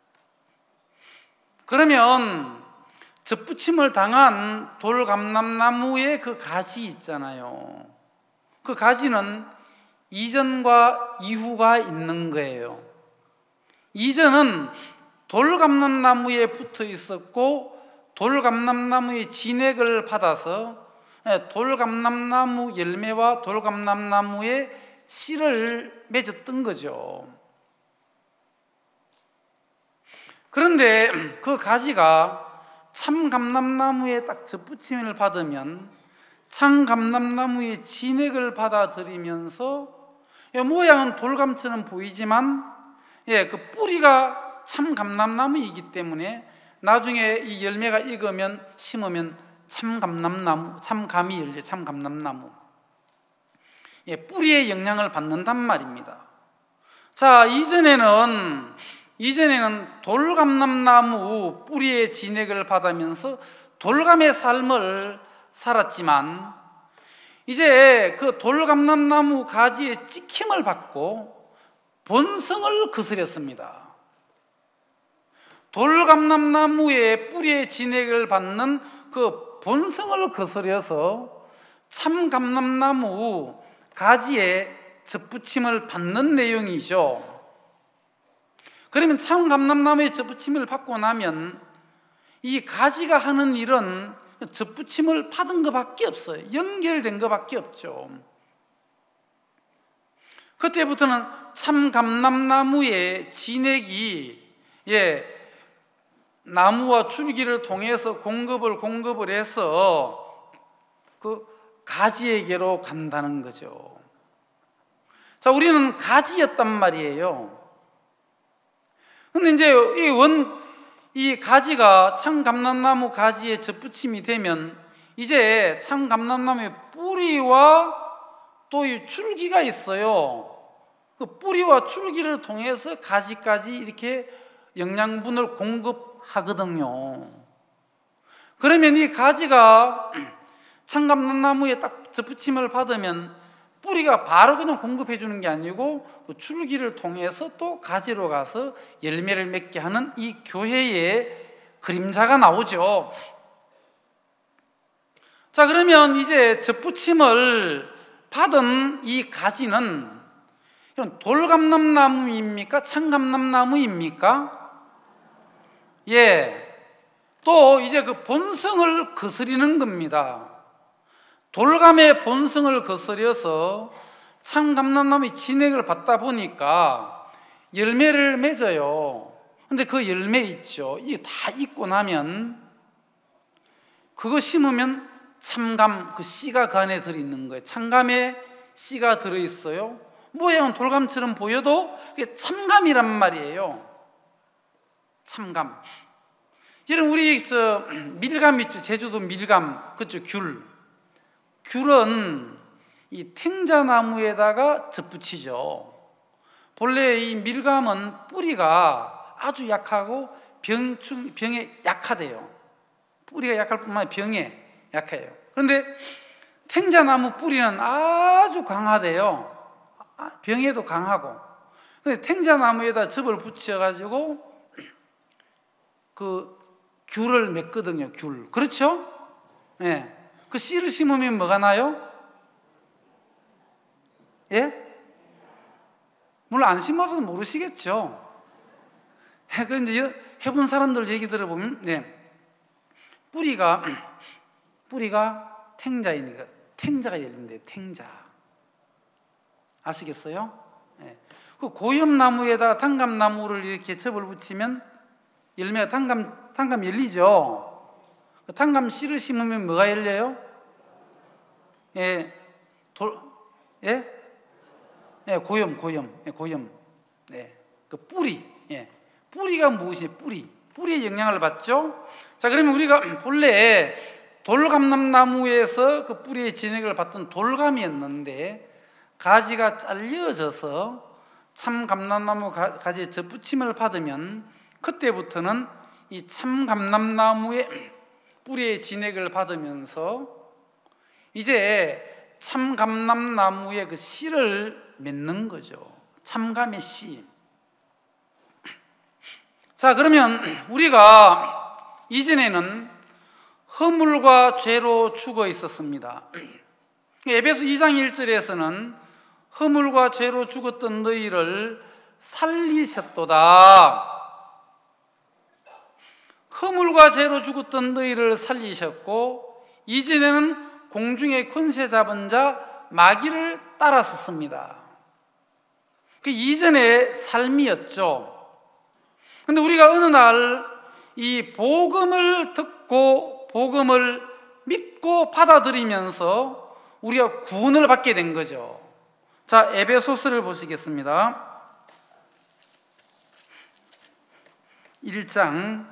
그러면 젖붙임을 당한 돌감람나무의 그 가지 있잖아요. 그 가지는 이전과 이후가 있는 거예요. 이전은 돌감람나무에 붙어 있었고 돌감람나무의 진액을 받아서 돌감람나무 열매와 돌감람나무의 씨를 맺었던 거죠. 그런데 그 가지가 참감람나무에 딱 젖붙임을 받으면 참감람나무의 진액을 받아들이면서 모양은 돌감처럼 보이지만 그 뿌리가 참감람나무이기 때문에 나중에 이 열매가 익으면 심으면 참감람나무, 참감이 열려 참감람나무 뿌리의 영향을 받는단 말입니다. 자, 이전에는 돌감람나무 뿌리의 진액을 받으면서 돌감의 삶을 살았지만 이제 그 돌감람나무 가지에 찍힘을 받고 본성을 거스렸습니다. 돌감람나무의 뿌리의 진액을 받는 그 본성을 거스려서 참감람나무 가지에 젖붙임을 받는 내용이죠. 그러면 참감람나무의 젖붙임을 받고 나면 이 가지가 하는 일은 젖붙임을 받은 것밖에 없어요. 연결된 것밖에 없죠. 그때부터는 참감람나무의 진액이 나무와 줄기를 통해서 공급을 해서 그 가지에게로 간다는 거죠. 자, 우리는 가지였단 말이에요. 근데 이제 이 가지가 참감람나무 가지에 젖붙임이 되면 이제 참감람나무의 뿌리와 또 이 줄기가 있어요. 그 뿌리와 줄기를 통해서 가지까지 이렇게 영양분을 공급하거든요. 그러면 이 가지가 참감남나무에 딱 접붙임을 받으면 뿌리가 바로 그냥 공급해 주는 게 아니고 그 줄기를 통해서 또 가지로 가서 열매를 맺게 하는 이 교회의 그림자가 나오죠. 자, 그러면 이제 접붙임을 받은 이 가지는 돌감람나무입니까? 참감람나무입니까? 예. 또 이제 그 본성을 거스리는 겁니다. 돌감의 본성을 거스려서 참감람나무의 진액을 받다 보니까 열매를 맺어요. 근데 그 열매 있죠. 이게 다 익고 나면 그거 심으면 참감, 그 씨가 그 안에 들어있는 거예요. 참감에 씨가 들어있어요. 모양은 돌감처럼 보여도 그게 참감이란 말이에요. 참감. 여러분, 우리 밀감 있죠. 제주도 밀감, 그렇죠. 귤은 이 탱자나무에다가 접붙이죠. 본래 이 밀감은 뿌리가 아주 약하고 병에 약하대요. 뿌리가 약할 뿐만 아니라 병에 약해요. 그런데 탱자나무 뿌리는 아주 강하대요. 병에도 강하고. 근데 탱자나무에다 접을 붙여가지고 그 귤을 맺거든요. 귤. 그렇죠? 예. 그 씨를 심으면 뭐가 나요? 예? 물론 안 심어서 모르시겠죠. 그 이제 해본 사람들 얘기 들어보면, 네. 뿌리가 탱자이니까 탱자가 열린대요. 탱자. 아시겠어요? 네. 그 고염나무에다가 당감나무를 이렇게 접을 붙이면 열매가 당감 열리죠. 그 당감 씨를 심으면 뭐가 열려요? 예, 고염. 예, 고염. 네. 그 뿌리. 예. 뿌리가 무엇이에요? 뿌리의 영향을 받죠? 자, 그러면 우리가 본래 돌감람나무에서 그 뿌리의 진액을 받던 돌감이었는데 가지가 잘려져서 참감람나무 가지에 접붙임을 받으면 그때부터는 이 참감람나무의 뿌리의 진액을 받으면서 이제 참감람나무의 그 씨를 맺는 거죠. 참감의 씨. 자, 그러면 우리가 이전에는 허물과 죄로 죽어 있었습니다. 에베소 2장 1절에서는 허물과 죄로 죽었던 너희를 살리셨도다. 허물과 죄로 죽었던 너희를 살리셨고 이전에는 공중의 권세 잡은 자 마귀를 따랐었습니다. 그 이전의 삶이었죠. 그런데 우리가 어느 날 이 복음을 듣고 복음을 믿고 받아들이면서 우리가 구원을 받게 된 거죠. 자, 에베소서를 보시겠습니다. 1장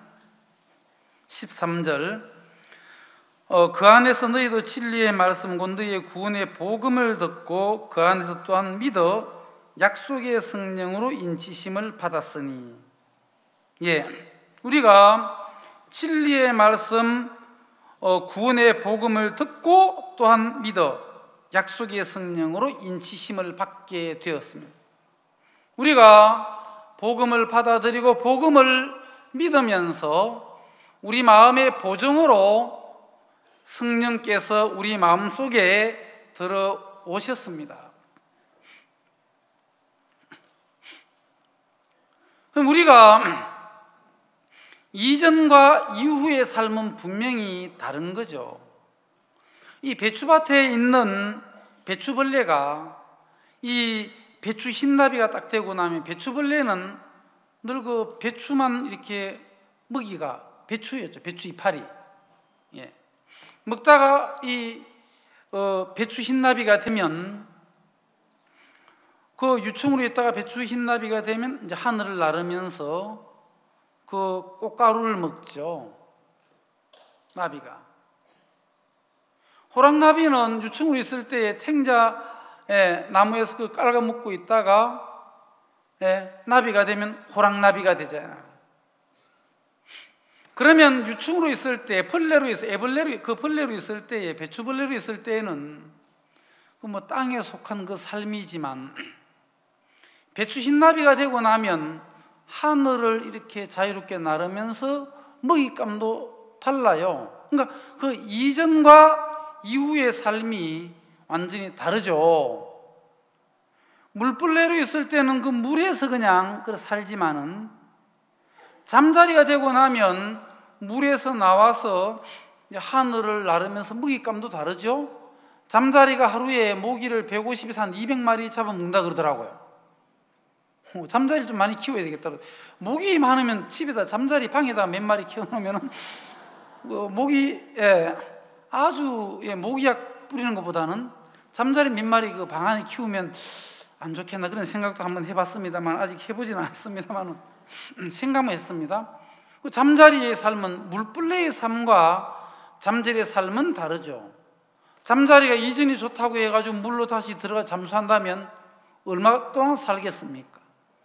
13절. 그 안에서 너희도 진리의 말씀 곧 너희의 구원의 복음을 듣고 그 안에서 또한 믿어 약속의 성령으로 인치심을 받았으니. 예, 우리가 진리의 말씀 구원의 복음을 듣고 또한 믿어 약속의 성령으로 인치심을 받게 되었습니다. 우리가 복음을 받아들이고 복음을 믿으면서 우리 마음의 보정으로 성령께서 우리 마음속에 들어오셨습니다. 그럼 우리가 이전과 이후의 삶은 분명히 다른 거죠. 이 배추밭에 있는 배추벌레가 이 배추 흰나비가 딱 되고 나면 배추벌레는 늘 그 배추만 이렇게 먹이가 배추였죠. 배추 이파리. 예. 먹다가 이 배추 흰나비가 되면 그 유충으로 있다가 배추 흰나비가 되면 이제 하늘을 나르면서 그 꽃가루를 먹죠. 나비가. 호랑나비는 유충으로 있을 때 탱자 나무에서 그 깔아먹고 있다가 나비가 되면 호랑나비가 되잖아요. 그러면 유충으로 있을 때, 벌레로 있을 때에, 배추벌레로 있을 때에는 그 뭐 땅에 속한 그 삶이지만, 배추 흰나비가 되고 나면 하늘을 이렇게 자유롭게 나르면서 먹잇감도 달라요. 그러니까 그 이전과 이후의 삶이 완전히 다르죠. 물벌레로 있을 때는 그 물에서 그냥 살지만은, 잠자리가 되고 나면 물에서 나와서 하늘을 나르면서 먹잇감도 다르죠. 잠자리가 하루에 모기를 150에서 한 200마리 잡아먹는다 그러더라고요. 잠자리 좀 많이 키워야 되겠다. 모기 많으면 집에다 잠자리 방에다 몇 마리 키워놓으면 아주 모기약 뿌리는 것보다는 잠자리 몇 마리 그 방 안에 키우면 안 좋겠나 그런 생각도 한번 해봤습니다만, 아직 해보지는 않았습니다만 생각만 했습니다. 그 잠자리의 삶은, 물벌레의 삶과 잠자리의 삶은 다르죠. 잠자리가 이전이 좋다고 해가지고 물로 다시 들어가 잠수한다면 얼마 동안 살겠습니까?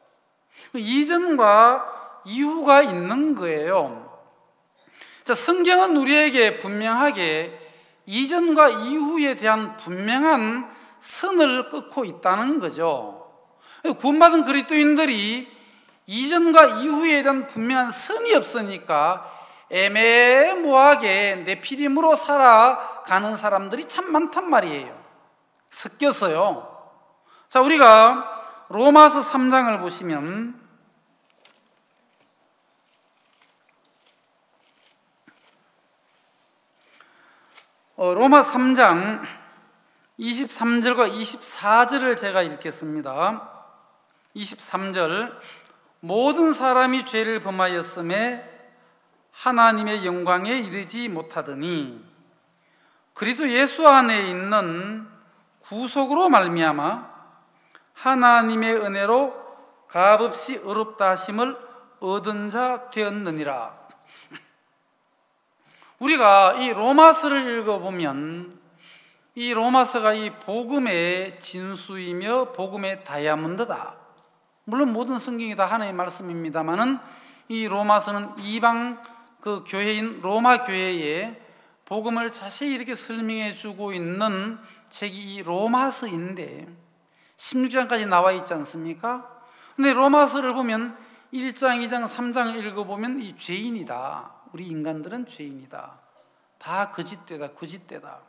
이전과 이후가 있는 거예요. 자, 성경은 우리에게 분명하게 이전과 이후에 대한 분명한 선을 긋고 있다는 거죠. 구원받은 그리스도인들이 이전과 이후에 대한 분명한 선이 없으니까 애매모호하게 네피림으로 살아가는 사람들이 참 많단 말이에요. 섞여서요. 자, 우리가 로마서 3장을 보시면, 로마 3장 23절과 24절을 제가 읽겠습니다. 23절, 모든 사람이 죄를 범하였음에 하나님의 영광에 이르지 못하더니 그리스도 예수 안에 있는 구속으로 말미암아 하나님의 은혜로 값없이 의롭다 하심을 얻은 자 되었느니라. 우리가 이 로마서를 읽어보면 이 로마서가 이 복음의 진수이며 복음의 다이아몬드다. 물론 모든 성경이 다 하나님의 말씀입니다만은 이 로마서는 이방 그 교회인 로마 교회에 복음을 자세히 이렇게 설명해 주고 있는 책이 이 로마서인데 16장까지 나와 있지 않습니까? 근데 로마서를 보면 1장, 2장, 3장을 읽어보면 이 죄인이다. 우리 인간들은 죄인이다. 다 거짓되다.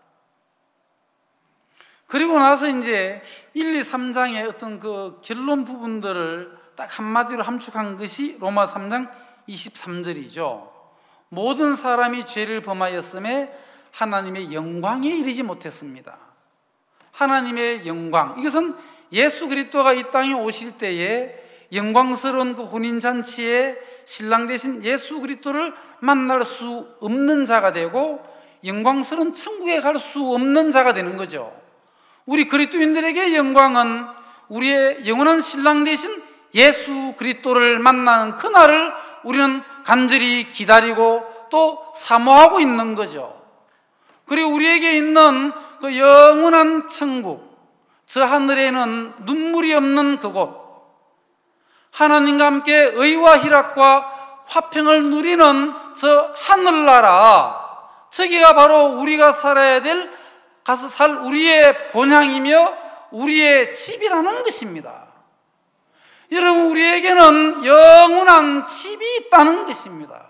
그리고 나서 이제 1, 2, 3장의 어떤 그 결론 부분들을 딱 한마디로 함축한 것이 로마 3장 23절이죠. 모든 사람이 죄를 범하였음에 하나님의 영광에 이르지 못했습니다. 하나님의 영광, 이것은 예수 그리스도가 이 땅에 오실 때에 영광스러운 그 혼인잔치에 신랑 되신 예수 그리스도를 만날 수 없는 자가 되고 영광스러운 천국에 갈 수 없는 자가 되는 거죠. 우리 그리스도인들에게 영광은 우리의 영원한 신랑 되신 예수 그리스도를 만나는 그날을 우리는 간절히 기다리고 또 사모하고 있는 거죠. 그리고 우리에게 있는 그 영원한 천국, 저 하늘에는 눈물이 없는 그곳, 하나님과 함께 의와 희락과 화평을 누리는 저 하늘나라, 저기가 바로 우리가 살아야 될, 가서 살 우리의 본향이며 우리의 집이라는 것입니다. 여러분, 우리에게는 영원한 집이 있다는 것입니다.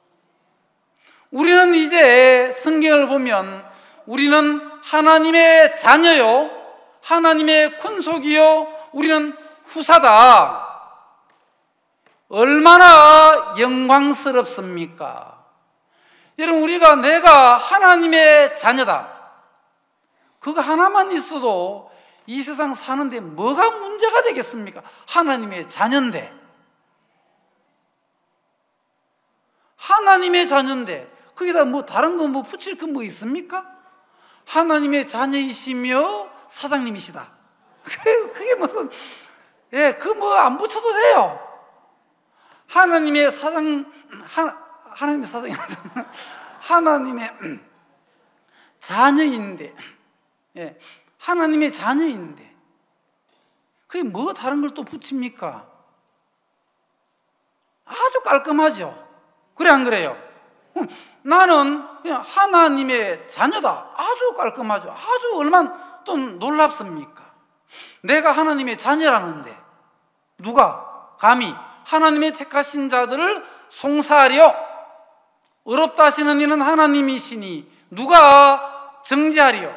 우리는 이제 성경을 보면 우리는 하나님의 자녀요, 하나님의 권속이요, 우리는 후사다. 얼마나 영광스럽습니까? 여러분, 우리가 내가 하나님의 자녀다, 그거 하나만 있어도 이 세상 사는데 뭐가 문제가 되겠습니까? 하나님의 자녀인데, 하나님의 자녀인데 거기다 뭐 다른 거 뭐 붙일 거 뭐 있습니까? 하나님의 자녀이시며 사장님이시다. 그게 무슨, 그거 뭐 안 붙여도 돼요. 하나님의 하나님의 사장이 하나님의 자녀인데, 하나님의 자녀인데 그게 뭐 다른 걸 또 붙입니까? 아주 깔끔하죠. 그래 안 그래요? 나는 그냥 하나님의 자녀다. 아주 깔끔하죠. 아주 얼마나 좀 놀랍습니까? 내가 하나님의 자녀라는데 누가 감히 하나님의 택하신 자들을 송사하려? 어렵다 하시는 이는 하나님이시니 누가 정죄하리요?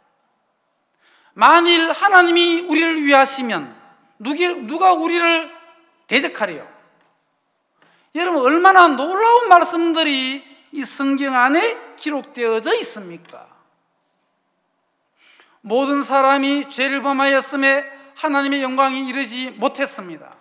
만일 하나님이 우리를 위하시면 누가 우리를 대적하리요? 여러분, 얼마나 놀라운 말씀들이 이 성경 안에 기록되어져 있습니까? 모든 사람이 죄를 범하였음에 하나님의 영광이 이르지 못했습니다.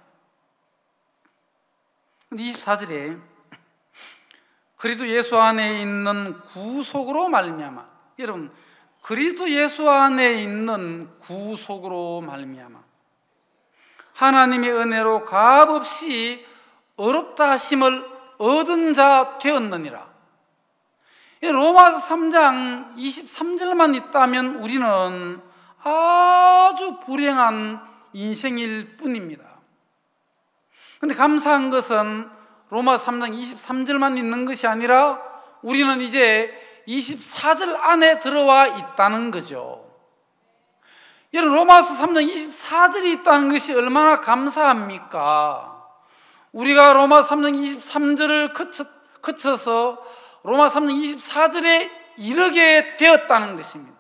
근데 24절에 그리스도 예수 안에 있는 구속으로 말미암아, 여러분, 그리스도 예수 안에 있는 구속으로 말미암아 하나님의 은혜로 값없이 어렵다 하심을 얻은 자 되었느니라. 로마서 3장 23절만 있다면 우리는 아주 불행한 인생일 뿐입니다. 그런데 감사한 것은 로마서 3장 23절만 있는 것이 아니라 우리는 이제 24절 안에 들어와 있다는 거죠. 여러분, 로마서 3장 24절이 있다는 것이 얼마나 감사합니까? 우리가 로마서 3장 23절을 거쳐서 로마서 3장 24절에 이르게 되었다는 것입니다.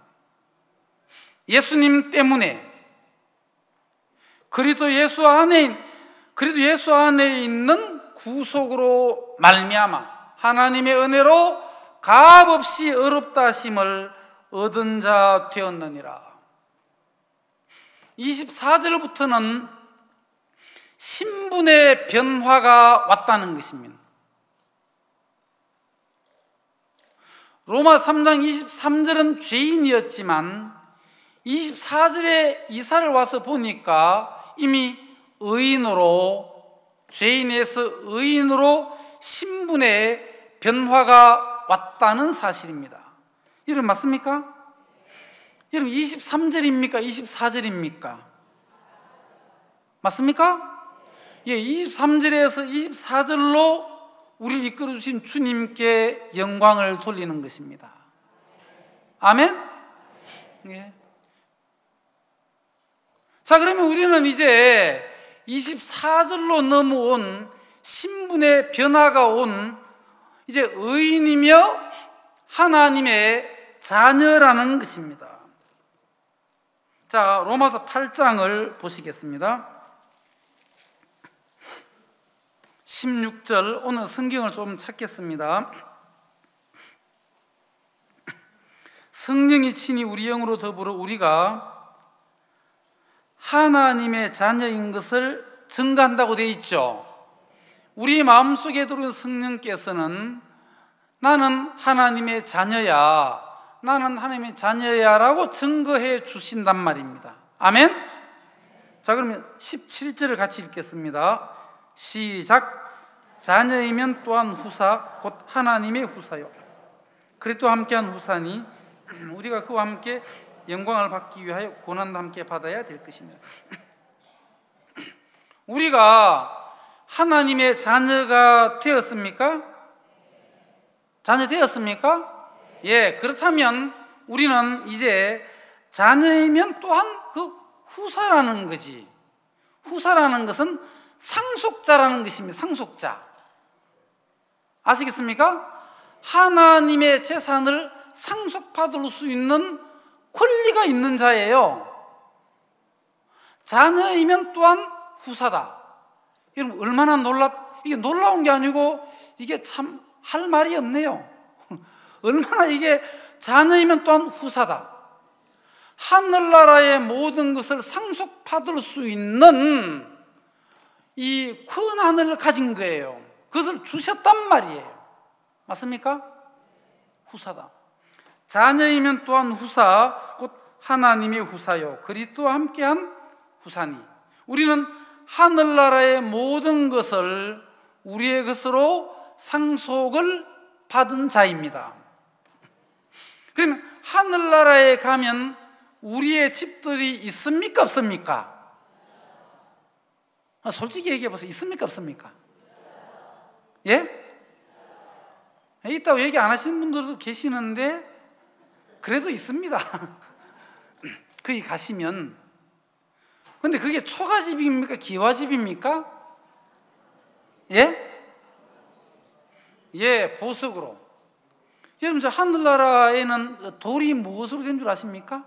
예수님 때문에 그리스도 예수 안에 있는 구속으로 말미암아 하나님의 은혜로 값없이 어렵다 하심을 얻은 자 되었느니라. 24절부터는 신분의 변화가 왔다는 것입니다. 로마 3장 23절은 죄인이었지만 24절에 이사를 와서 보니까 이미 의인으로, 죄인에서 의인으로 신분의 변화가 왔다는 사실입니다. 여러분, 맞습니까? 여러분, 23절입니까? 24절입니까? 맞습니까? 예, 23절에서 24절로 우리를 이끌어 주신 주님께 영광을 돌리는 것입니다. 아멘? 예. 자, 그러면 우리는 이제 24절로 넘어온 신분의 변화가 온 이제 의인이며 하나님의 자녀라는 것입니다. 자, 로마서 8장을 보시겠습니다. 16절, 오늘 성경을 좀 찾겠습니다. 성령이 친히 우리 영으로 더불어 우리가 하나님의 자녀인 것을 증거한다고 되어 있죠. 우리 마음속에 들어온 성령께서는 나는 하나님의 자녀야, 나는 하나님의 자녀야 라고 증거해 주신단 말입니다. 아멘? 자, 그러면 17절을 같이 읽겠습니다. 시작. 자녀이면 또한 후사, 곧 하나님의 후사요. 그리스도와 함께한 후사니 우리가 그와 함께 영광을 받기 위하여 고난도 함께 받아야 될 것이니라. 우리가 하나님의 자녀가 되었습니까? 자녀 되었습니까? 예, 그렇다면 우리는 이제 자녀이면 또한 그 후사라는 거지. 후사라는 것은 상속자라는 것입니다. 상속자. 아시겠습니까? 하나님의 재산을 상속받을 수 있는 권리가 있는 자예요. 자녀이면 또한 후사다. 여러분, 얼마나 이게 놀라운 게 아니고 이게 참 할 말이 없네요. 얼마나 이게 자녀이면 또한 후사다. 하늘나라의 모든 것을 상속받을 수 있는 이 권한을 가진 거예요. 그것을 주셨단 말이에요. 맞습니까? 후사다. 자녀이면 또한 후사, 곧 하나님의 후사요 그리스도와 함께한 후사니 우리는 하늘나라의 모든 것을 우리의 것으로 상속을 받은 자입니다. 그러면 하늘나라에 가면 우리의 집들이 있습니까? 없습니까? 솔직히 얘기해 보세요. 있습니까? 없습니까? 예? 있다고 얘기 안 하시는 분들도 계시는데 그래도 있습니다. 거기 가시면. 근데 그게 초가집입니까? 기와집입니까? 예? 예, 보석으로. 여러분, 저 하늘나라에는 돌이 무엇으로 된 줄 아십니까?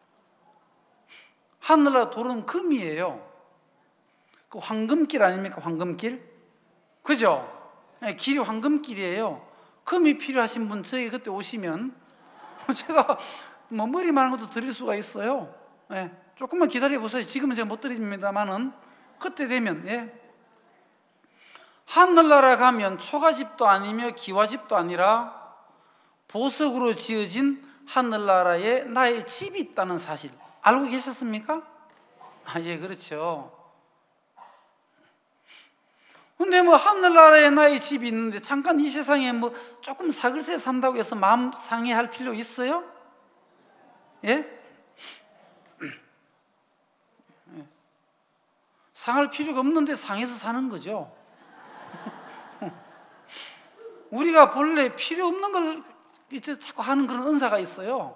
하늘나라 돌은 금이에요. 그 황금길 아닙니까? 황금길? 그죠? 예, 길이 황금길이에요. 금이 필요하신 분 저희 그때 오시면 제가 뭐 머리만 한 것도 드릴 수가 있어요. 예, 조금만 기다려 보세요. 지금은 제가 못 드립니다만은 그때 되면. 예. 하늘나라 가면 초가집도 아니며 기와집도 아니라 보석으로 지어진 하늘나라에 나의 집이 있다는 사실 알고 계셨습니까? 아, 예, 그렇죠. 근데 뭐 하늘나라에 나의 집이 있는데 잠깐 이 세상에 뭐 조금 사글세 산다고 해서 마음 상해할 필요 있어요? 예? 상할 필요가 없는데 상해서 사는 거죠. 우리가 본래 필요 없는 걸 이제 자꾸 하는 그런 은사가 있어요.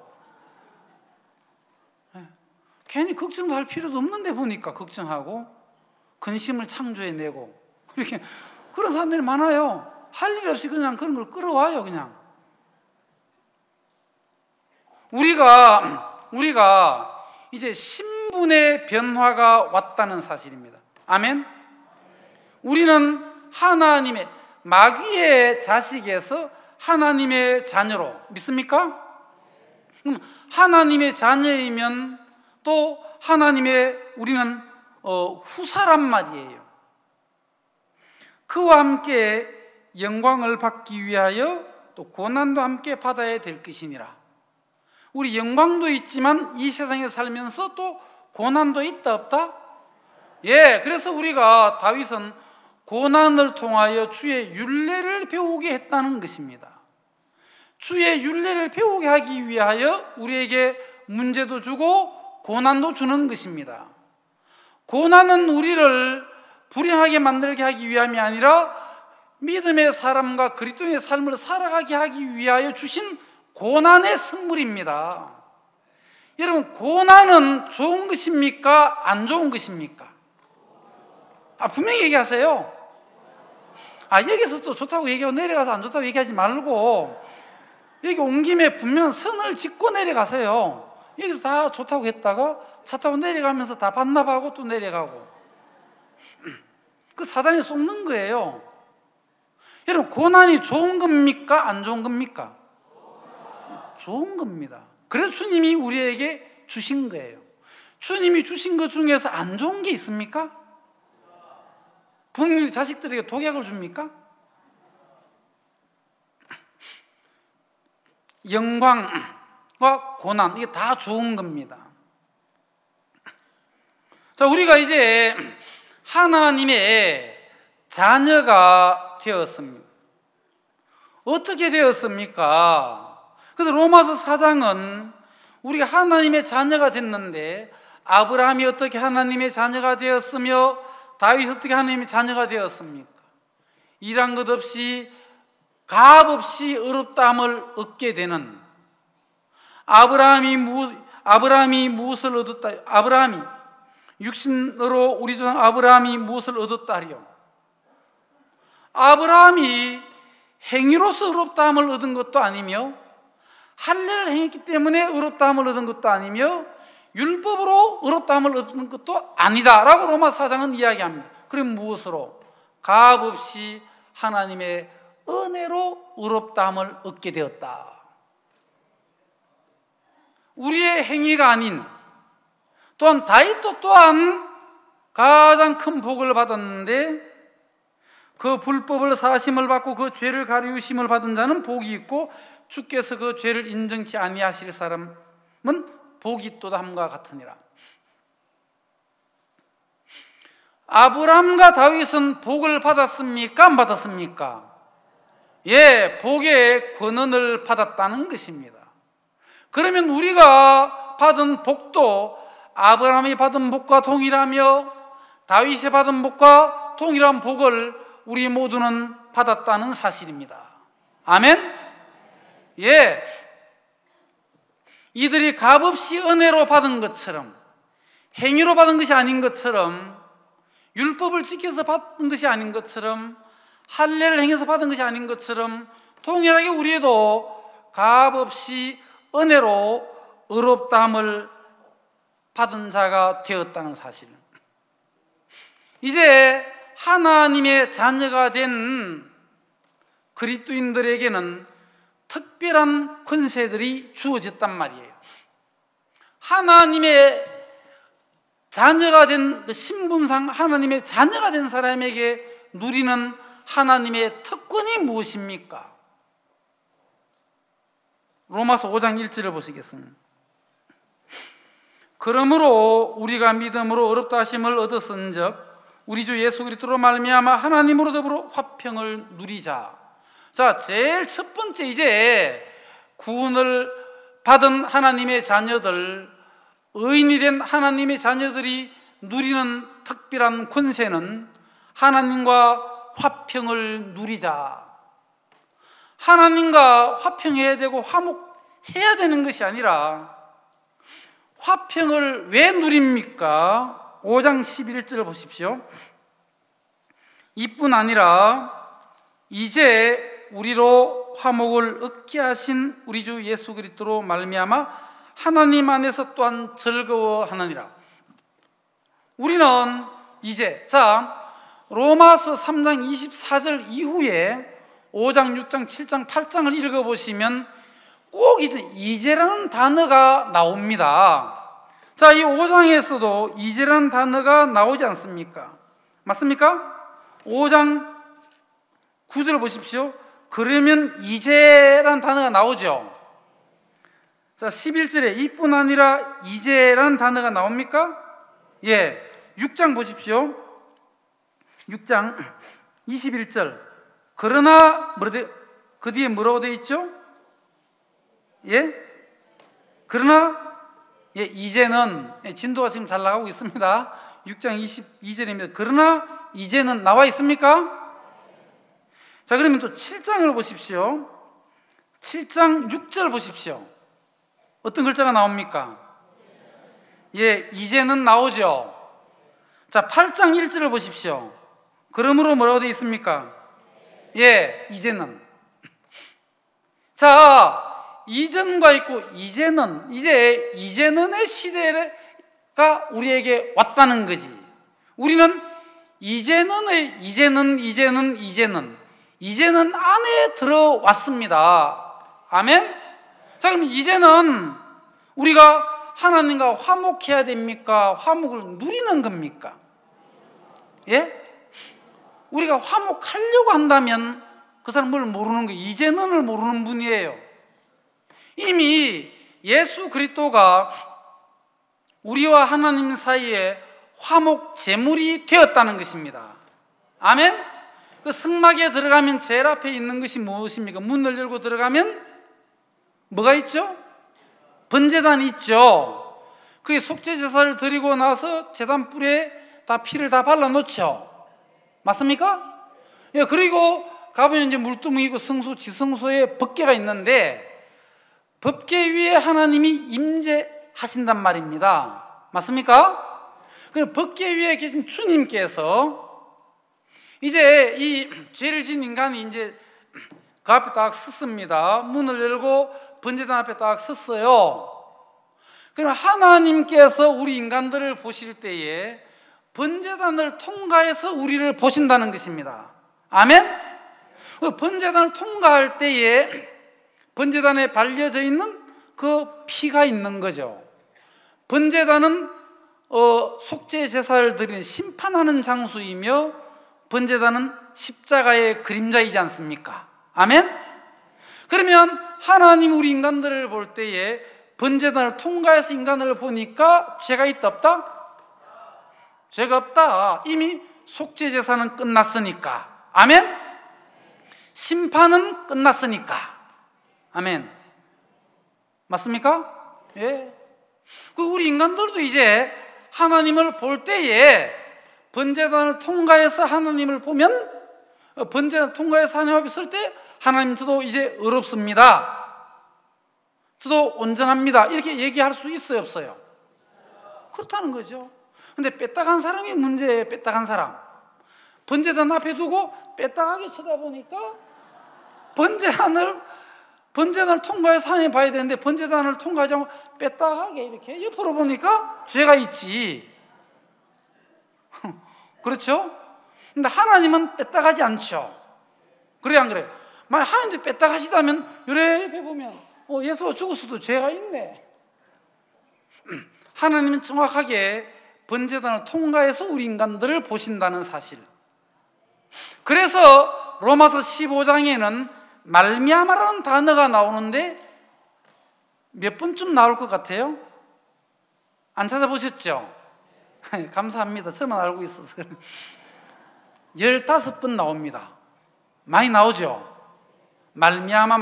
괜히 걱정도 할 필요도 없는데 보니까 걱정하고 근심을 창조해내고 이렇게 그런 사람들이 많아요. 할 일 없이 그냥 그런 걸 끌어와요. 그냥 우리가 이제 신분의 변화가 왔다는 사실입니다. 아멘. 우리는 하나님의 마귀의 자식에서 하나님의 자녀로 믿습니까? 그럼 하나님의 자녀이면 또 하나님의 우리는 후사란 말이에요. 그와 함께 영광을 받기 위하여 또 고난도 함께 받아야 될 것이니라. 우리 영광도 있지만 이 세상에 살면서 또 고난도 있다 없다? 예, 그래서 우리가 다윗은 고난을 통하여 주의 율례를 배우게 했다는 것입니다. 주의 율례를 배우게 하기 위하여 우리에게 문제도 주고 고난도 주는 것입니다. 고난은 우리를 불행하게 만들게 하기 위함이 아니라 믿음의 사람과 그리스도의 삶을 살아가게 하기 위하여 주신 고난의 선물입니다. 여러분, 고난은 좋은 것입니까? 안 좋은 것입니까? 분명히 얘기하세요. 여기서 또 좋다고 얘기하고 내려가서 안 좋다고 얘기하지 말고 여기 온 김에 분명 선을 짚고 내려가세요. 여기서 다 좋다고 했다가 차 타고 내려가면서 다 반납하고 또 내려가고 그 사단이 속는 거예요. 여러분, 고난이 좋은 겁니까? 안 좋은 겁니까? 좋은 겁니다. 그래서 주님이 우리에게 주신 거예요. 주님이 주신 것 중에서 안 좋은 게 있습니까? 부모님이 자식들에게 독약을 줍니까? 영광과 고난, 이게 다 좋은 겁니다. 자, 우리가 이제 하나님의 자녀가 되었습니다. 어떻게 되었습니까? 그래서 로마서 4장은 우리가 하나님의 자녀가 됐는데 아브라함이 어떻게 하나님의 자녀가 되었으며 다윗이 어떻게 하나님의 자녀가 되었습니까? 일한 것 없이 값 없이 의롭다함을 얻게 되는 아브라함이 무엇을 얻었다? 아브라함이 육신으로 우리 조상 아브라함이 무엇을 얻었다 하리요? 아브라함이 행위로서 의롭다함을 얻은 것도 아니며 할례를 행했기 때문에 의롭다함을 얻은 것도 아니며 율법으로 의롭다함을 얻은 것도 아니다 라고 로마 4장은 이야기합니다. 그럼 무엇으로? 값 없이 하나님의 은혜로 의롭다함을 얻게 되었다. 우리의 행위가 아닌, 또한 다윗도 또한 가장 큰 복을 받았는데 그 불법을 사하심을 받고 그 죄를 가리우심을 받은 자는 복이 있고 주께서 그 죄를 인정치 아니하실 사람은 복이 있도다 함과 같으니라. 아브라함과 다윗은 복을 받았습니까? 안 받았습니까? 예, 복의 권한을 받았다는 것입니다. 그러면 우리가 받은 복도 아브라함이 받은 복과 동일하며 다윗이 받은 복과 동일한 복을 우리 모두는 받았다는 사실입니다. 아멘? 예. 이들이 값없이 은혜로 받은 것처럼, 행위로 받은 것이 아닌 것처럼, 율법을 지켜서 받은 것이 아닌 것처럼, 할례를 행해서 받은 것이 아닌 것처럼 동일하게 우리도 값없이 은혜로 의롭다함을 받은 자가 되었다는 사실. 이제 하나님의 자녀가 된 그리스도인들에게는 특별한 권세들이 주어졌단 말이에요. 하나님의 자녀가 된 신분상 하나님의 자녀가 된 사람에게 누리는 하나님의 특권이 무엇입니까? 로마서 5장 1절을 보시겠습니다. 그러므로 우리가 믿음으로 의롭다 하심을 얻었은즉 우리 주 예수 그리스도로 말미암아 하나님으로 더불어 화평을 누리자. 자, 제일 첫 번째 이제 구원을 받은 하나님의 자녀들, 의인이 된 하나님의 자녀들이 누리는 특별한 권세는 하나님과 화평을 누리자. 하나님과 화평해야 되고 화목해야 되는 것이 아니라 화평을 왜 누립니까? 5장 11절 보십시오. 이뿐 아니라 이제 우리로 화목을 얻게 하신 우리 주 예수 그리스도로 말미암아 하나님 안에서 또한 즐거워하느니라. 우리는 이제, 자, 로마서 3장 24절 이후에 5장, 6장, 7장, 8장을 읽어보시면 꼭 이제라는 단어가 나옵니다. 자, 이 5장에서도 이제라는 단어가 나오지 않습니까? 맞습니까? 5장 9절 보십시오. 그러면 이제라는 단어가 나오죠. 자, 11절에 이뿐 아니라 이제라는 단어가 나옵니까? 예. 6장 보십시오. 6장 21절. 그러나 그 뒤에 뭐라고 되어 있죠? 예? 그러나 예, 이제는 진도가 지금 잘 나가고 있습니다. 6장 22절입니다. 그러나 이제는 나와 있습니까? 자, 그러면 또 7장을 보십시오. 7장 6절 보십시오. 어떤 글자가 나옵니까? 예, 이제는 나오죠. 자, 8장 1절을 보십시오. 그러므로 뭐라고 되어 있습니까? 예, 이제는. 자, 이전과 있고 이제는, 이제 이제는의 시대가 우리에게 왔다는 거지. 우리는 이제는 안에 들어왔습니다. 아멘? 자, 그럼 이제는 우리가 하나님과 화목해야 됩니까? 화목을 누리는 겁니까? 예? 우리가 화목하려고 한다면 그 사람 뭘 모르는 거예요. 이제는을 모르는 분이에요. 이미 예수 그리스도가 우리와 하나님 사이에 화목 제물이 되었다는 것입니다. 아멘? 그 성막에 들어가면 제일 앞에 있는 것이 무엇입니까? 문을 열고 들어가면 뭐가 있죠? 번제단이 있죠. 그게 속죄제사를 드리고 나서 제단불에 다 피를 다 발라놓죠. 맞습니까? 예, 그리고 가보면 이제 물두멍이고 성소, 지성소에 법궤가 있는데 법궤 위에 하나님이 임재하신단 말입니다. 맞습니까? 그 법궤 위에 계신 주님께서 이제 이 죄를 지은 인간이 이제 그 앞에 딱 섰습니다. 문을 열고 번제단 앞에 딱 섰어요. 그럼 하나님께서 우리 인간들을 보실 때에 번제단을 통과해서 우리를 보신다는 것입니다. 아멘? 번제단을 통과할 때에 번제단에 발려져 있는 그 피가 있는 거죠. 번제단은 속죄 제사를 드리는 심판하는 장소이며 번제단은 십자가의 그림자이지 않습니까? 아멘? 그러면 하나님 우리 인간들을 볼 때에 번제단을 통과해서 인간을 보니까 죄가 있다 없다? 죄가 없다. 이미 속죄 제사는 끝났으니까. 아멘? 심판은 끝났으니까. 아멘. 맞습니까? 예. 우리 인간들도 이제 하나님을 볼 때에 번제단을 통과해서 하나님을 보면 번제단을 통과해서 하나님 앞에 설 때 하나님 저도 이제 어렵습니다, 저도 온전합니다, 이렇게 얘기할 수 있어요, 없어요? 그렇다는 거죠. 근데 빼딱한 사람이 문제예요. 빼딱한 사람. 번제단 앞에 두고 빼딱하게 쳐다보니까 번제단을 통과해서 하나님 봐야 되는데 번제단을 통과하지 않고 빼딱하게 이렇게 옆으로 보니까 죄가 있지. 그렇죠? 근데 하나님은 빼딱하지 않죠. 그래 안 그래? 만약 하나님도 빼딱하시다면 요래 옆에 보면 예수가 죽었어도 죄가 있네. 하나님은 정확하게 번제단을 통과해서 우리 인간들을 보신다는 사실. 그래서 로마서 15장에는 말미암아라는 단어가 나오는데 몇 번쯤 나올 것 같아요? 안 찾아보셨죠? 감사합니다. 저만 알고 있어서. 15번 나옵니다. 많이 나오죠? 말미암아.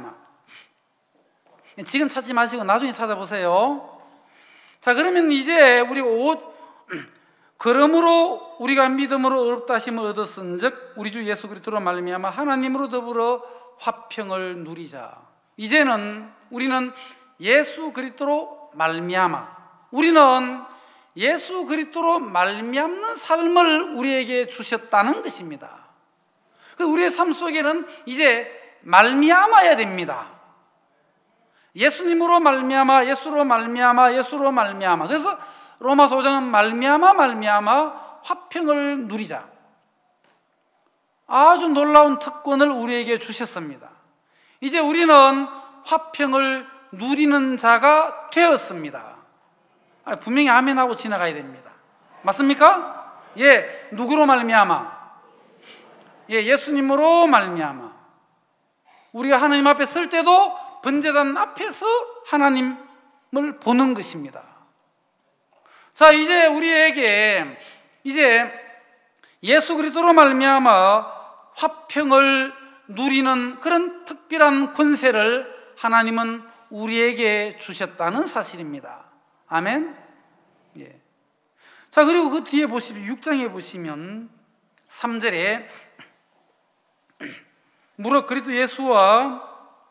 지금 찾지 마시고 나중에 찾아보세요. 자, 그러면 이제 우리가 그러므로 우리가 믿음으로 어렵다 하심을 얻었은즉 우리 주 예수 그리스도로 말미암아 하나님으로 더불어 화평을 누리자. 이제는 우리는 예수 그리스도로 말미암아, 우리는 예수 그리스도로 말미암는 삶을 우리에게 주셨다는 것입니다. 우리의 삶 속에는 이제 말미암아야 됩니다. 예수님으로 말미암아, 예수로 말미암아, 예수로 말미암아. 그래서 로마서 5장은 말미암아 화평을 누리자. 아주 놀라운 특권을 우리에게 주셨습니다. 이제 우리는 화평을 누리는 자가 되었습니다. 분명히 아멘하고 지나가야 됩니다. 맞습니까? 예, 누구로 말미암아? 예, 예수님으로 말미암아. 우리가 하나님 앞에 설 때도 번제단 앞에서 하나님을 보는 것입니다. 자, 이제 우리에게 이제 예수 그리스도로 말미암아 화평을 누리는 그런 특별한 권세를 하나님은 우리에게 주셨다는 사실입니다. 아멘. 예. 자, 그리고 그 뒤에 보시면 6장에 보시면 3절에 무릇 그리스도 예수와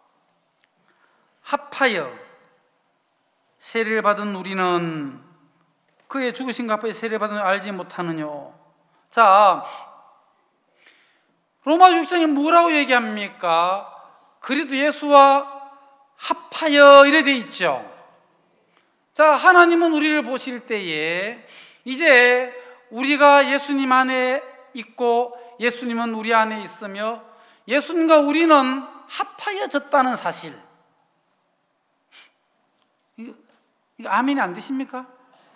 합하여 세례를 받은 우리는 그의 죽으심과 합하여 세례를 받은 줄 알지 못하느냐. 자, 로마 6장에 뭐라고 얘기합니까? 그리스도 예수와 합하여 이래 돼 있죠. 자, 하나님은 우리를 보실 때에 이제 우리가 예수님 안에 있고 예수님은 우리 안에 있으며 예수님과 우리는 합하여졌다는 사실. 이거 아멘이 안 되십니까?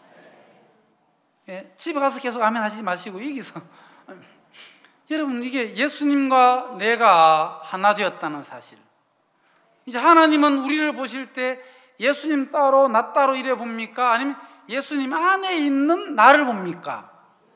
예, 집에 가서 계속 아멘 하시지 마시고 여기서 여러분, 이게 예수님과 내가 하나 되었다는 사실. 이제 하나님은 우리를 보실 때 예수님 따로 나 따로 이래 봅니까? 아니면 예수님 안에 있는 나를 봅니까?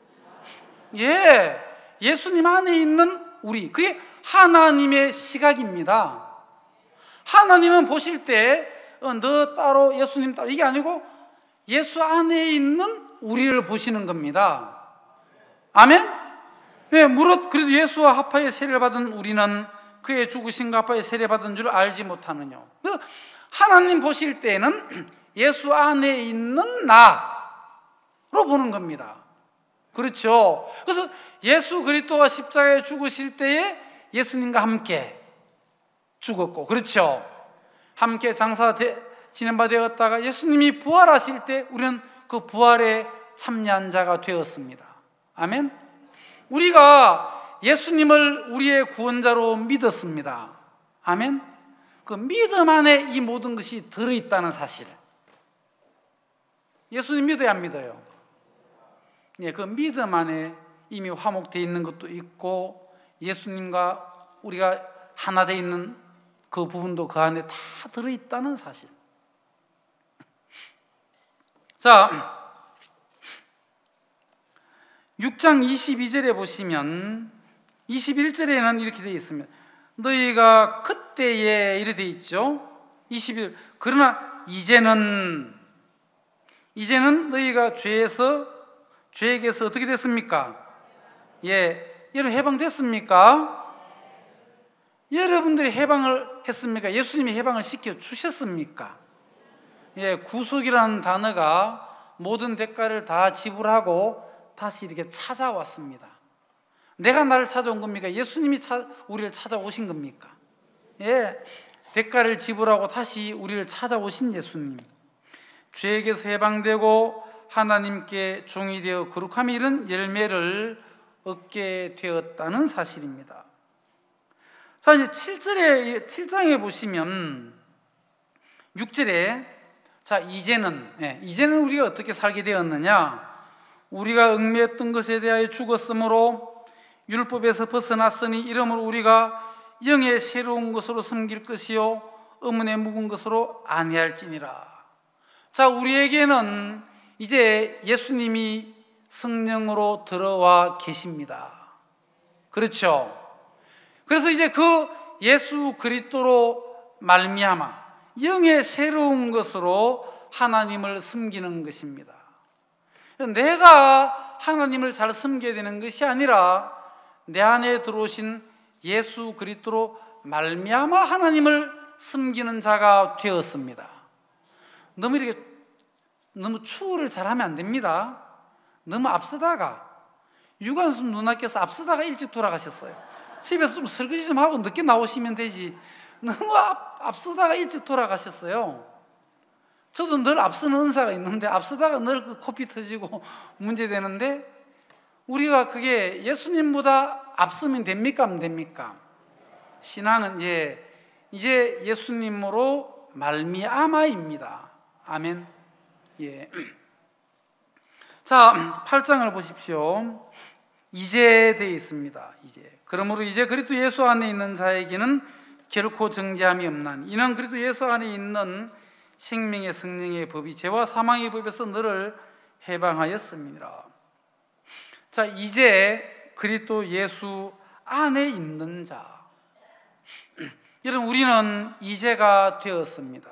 예, 예수님 안에 있는 우리, 그게 하나님의 시각입니다. 하나님은 보실 때 너 따로 예수님 따로 이게 아니고 예수 안에 있는 우리를 보시는 겁니다. 아멘? 네, 무릇 그래도 예수와 합하여 세례를 받은 우리는 그의 죽으심과 합하여 세례받은 줄 알지 못하느냐. 하나님 보실 때는 예수 안에 있는 나로 보는 겁니다. 그렇죠? 그래서 예수 그리스도가 십자가에 죽으실 때에 예수님과 함께 죽었고, 그렇죠? 함께 장사 지낸 바 되었다가 예수님이 부활하실 때 우리는 그 부활에 참여한 자가 되었습니다. 아멘? 우리가 예수님을 우리의 구원자로 믿었습니다. 아멘? 그 믿음 안에 이 모든 것이 들어있다는 사실. 예수님 믿어야 안 믿어요? 예, 그 믿음 안에 이미 화목되어 있는 것도 있고 예수님과 우리가 하나 되어 있는 그 부분도 그 안에 다 들어있다는 사실. 자, 6장 22절에 보시면 21절에는 이렇게 되어 있습니다. 너희가 그때에 이렇게 되어 있죠. 21. 그러나 이제는 너희가 죄에게서 어떻게 됐습니까? 예, 여러분 해방됐습니까? 여러분들이 해방을 했습니까? 예수님이 해방을 시켜 주셨습니까? 예, 구속이라는 단어가 모든 대가를 다 지불하고 다시 이렇게 찾아왔습니다. 내가 나를 찾아온 겁니까? 예수님이 우리를 찾아오신 겁니까? 예, 대가를 지불하고 다시 우리를 찾아오신 예수님, 죄에게서 해방되고 하나님께 종이 되어 거룩함이 이른 열매를 얻게 되었다는 사실입니다. 자, 이제 7장에 보시면 6절에 자, 이제는 우리가 어떻게 살게 되었느냐? 우리가 얽매였던 것에 대하여 죽었으므로 율법에서 벗어났으니 이러므로 우리가 영의 새로운 것으로 섬길 것이요 의문의 묵은 것으로 아니할지니라. 자, 우리에게는 이제 예수님이 성령으로 들어와 계십니다. 그렇죠? 그래서 이제 그 예수 그리스도로 말미암아 영의 새로운 것으로 하나님을 섬기는 것입니다. 내가 하나님을 잘 섬겨야 되는 것이 아니라 내 안에 들어오신 예수 그리스도로 말미암아 하나님을 섬기는 자가 되었습니다. 너무 추월을 잘하면 안 됩니다. 너무 앞서다가 유관순 누나께서 앞서다가 일찍 돌아가셨어요. 집에서 좀 설거지 좀 하고 늦게 나오시면 되지. 너무 앞서다가 일찍 돌아가셨어요. 저도 늘 앞서는 은사가 있는데 앞서다가 늘 그 코피 터지고 문제되는데, 우리가 그게 예수님보다 앞서면 됩니까? 안 됩니까? 신앙은 이제 예수님으로 말미암아입니다. 아멘. 예. 자, 8장을 보십시오. 이제 되어 있습니다. 이제. 그러므로 이제 그리스도 예수 안에 있는 자에게는 결코 정죄함이 없나니 이는 그리스도 예수 안에 있는 생명의 성령의 법이 죄와 사망의 법에서 너를 해방하였습니다. 자, 이제 그리스도 예수 안에 있는 자. 여러분, 우리는 이제가 되었습니다.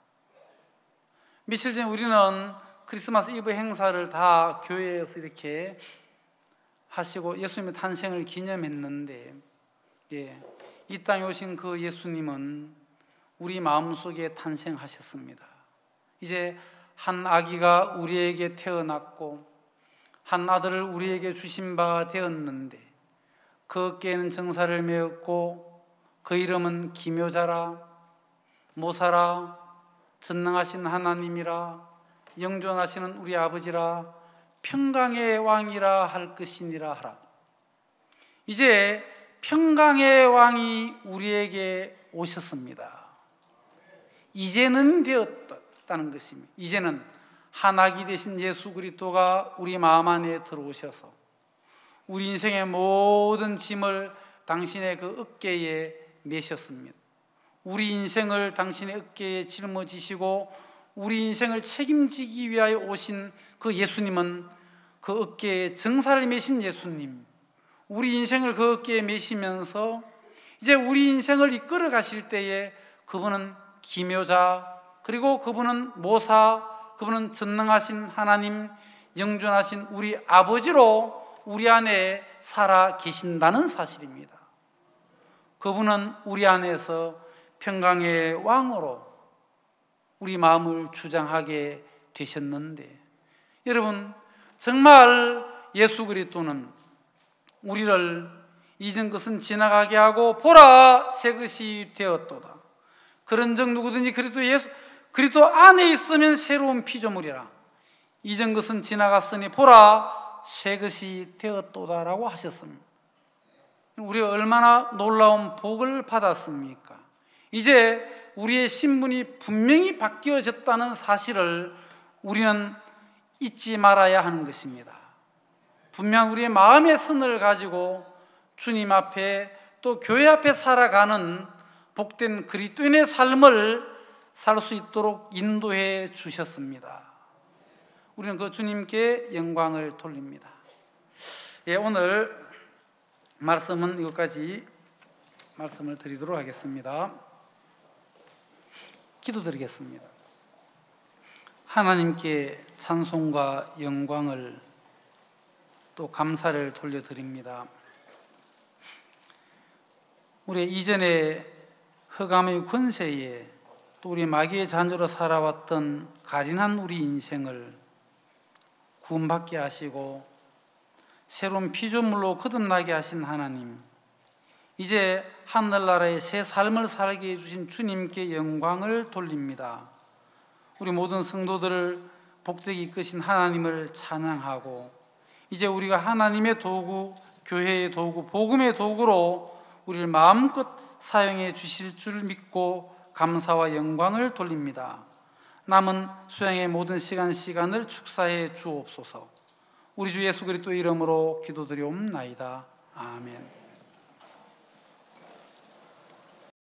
며칠 전에 우리는 크리스마스 이브 행사를 다 교회에서 이렇게 하시고 예수님의 탄생을 기념했는데, 이 땅에 오신 그 예수님은 우리 마음속에 탄생하셨습니다. 이제 한 아기가 우리에게 태어났고 한 아들을 우리에게 주신 바 되었는데 그 어깨에는 정사를 메었고 그 이름은 기묘자라, 모사라, 전능하신 하나님이라, 영존하시는 우리 아버지라, 평강의 왕이라 할 것이니라 하라. 이제 평강의 왕이 우리에게 오셨습니다. 이제는 되었다는 것입니다. 이제는 한 아기 되신 예수 그리스도가 우리 마음 안에 들어오셔서 우리 인생의 모든 짐을 당신의 그 어깨에 메셨습니다. 우리 인생을 당신의 어깨에 짊어지시고 우리 인생을 책임지기 위하여 오신 그 예수님은 그 어깨에 정사를 메신 예수님, 우리 인생을 그 어깨에 메시면서 이제 우리 인생을 이끌어 가실 때에 그분은 기묘자, 그리고 그분은 모사, 그분은 전능하신 하나님, 영존하신 우리 아버지로 우리 안에 살아 계신다는 사실입니다. 그분은 우리 안에서 평강의 왕으로 우리 마음을 주장하게 되셨는데, 여러분, 정말 예수 그리스도는 우리를 이전 것은 지나가게 하고 보라 새 것이 되었도다. 그런즉 누구든지 그리스도 안에 있으면 새로운 피조물이라. 이전 것은 지나갔으니 보라 새 것이 되었도다라고 하셨습니다. 우리가 얼마나 놀라운 복을 받았습니까? 이제 우리의 신분이 분명히 바뀌어졌다는 사실을 우리는 잊지 말아야 하는 것입니다. 분명 우리의 마음의 선을 가지고 주님 앞에 또 교회 앞에 살아가는 복된 그리스도인의 삶을 살 수 있도록 인도해 주셨습니다. 우리는 그 주님께 영광을 돌립니다. 오늘 말씀은 이것까지 말씀을 드리도록 하겠습니다. 기도드리겠습니다. 하나님께 찬송과 영광을 또 감사를 돌려드립니다. 우리 이전에 흑암의 권세에 또 우리 마귀의 잔조로 살아왔던 가련한 우리 인생을 구원받게 하시고 새로운 피조물로 거듭나게 하신 하나님, 이제 하늘나라의 새 삶을 살게 해주신 주님께 영광을 돌립니다. 우리 모든 성도들을 복되게 이끄신 하나님을 찬양하고, 이제 우리가 하나님의 도구, 교회의 도구, 복음의 도구로 우리를 마음껏 사용해 주실 줄 믿고 감사와 영광을 돌립니다. 남은 수양의 모든 시간을 축사해 주옵소서. 우리 주 예수 그리스도 이름으로 기도드리옵나이다. 아멘.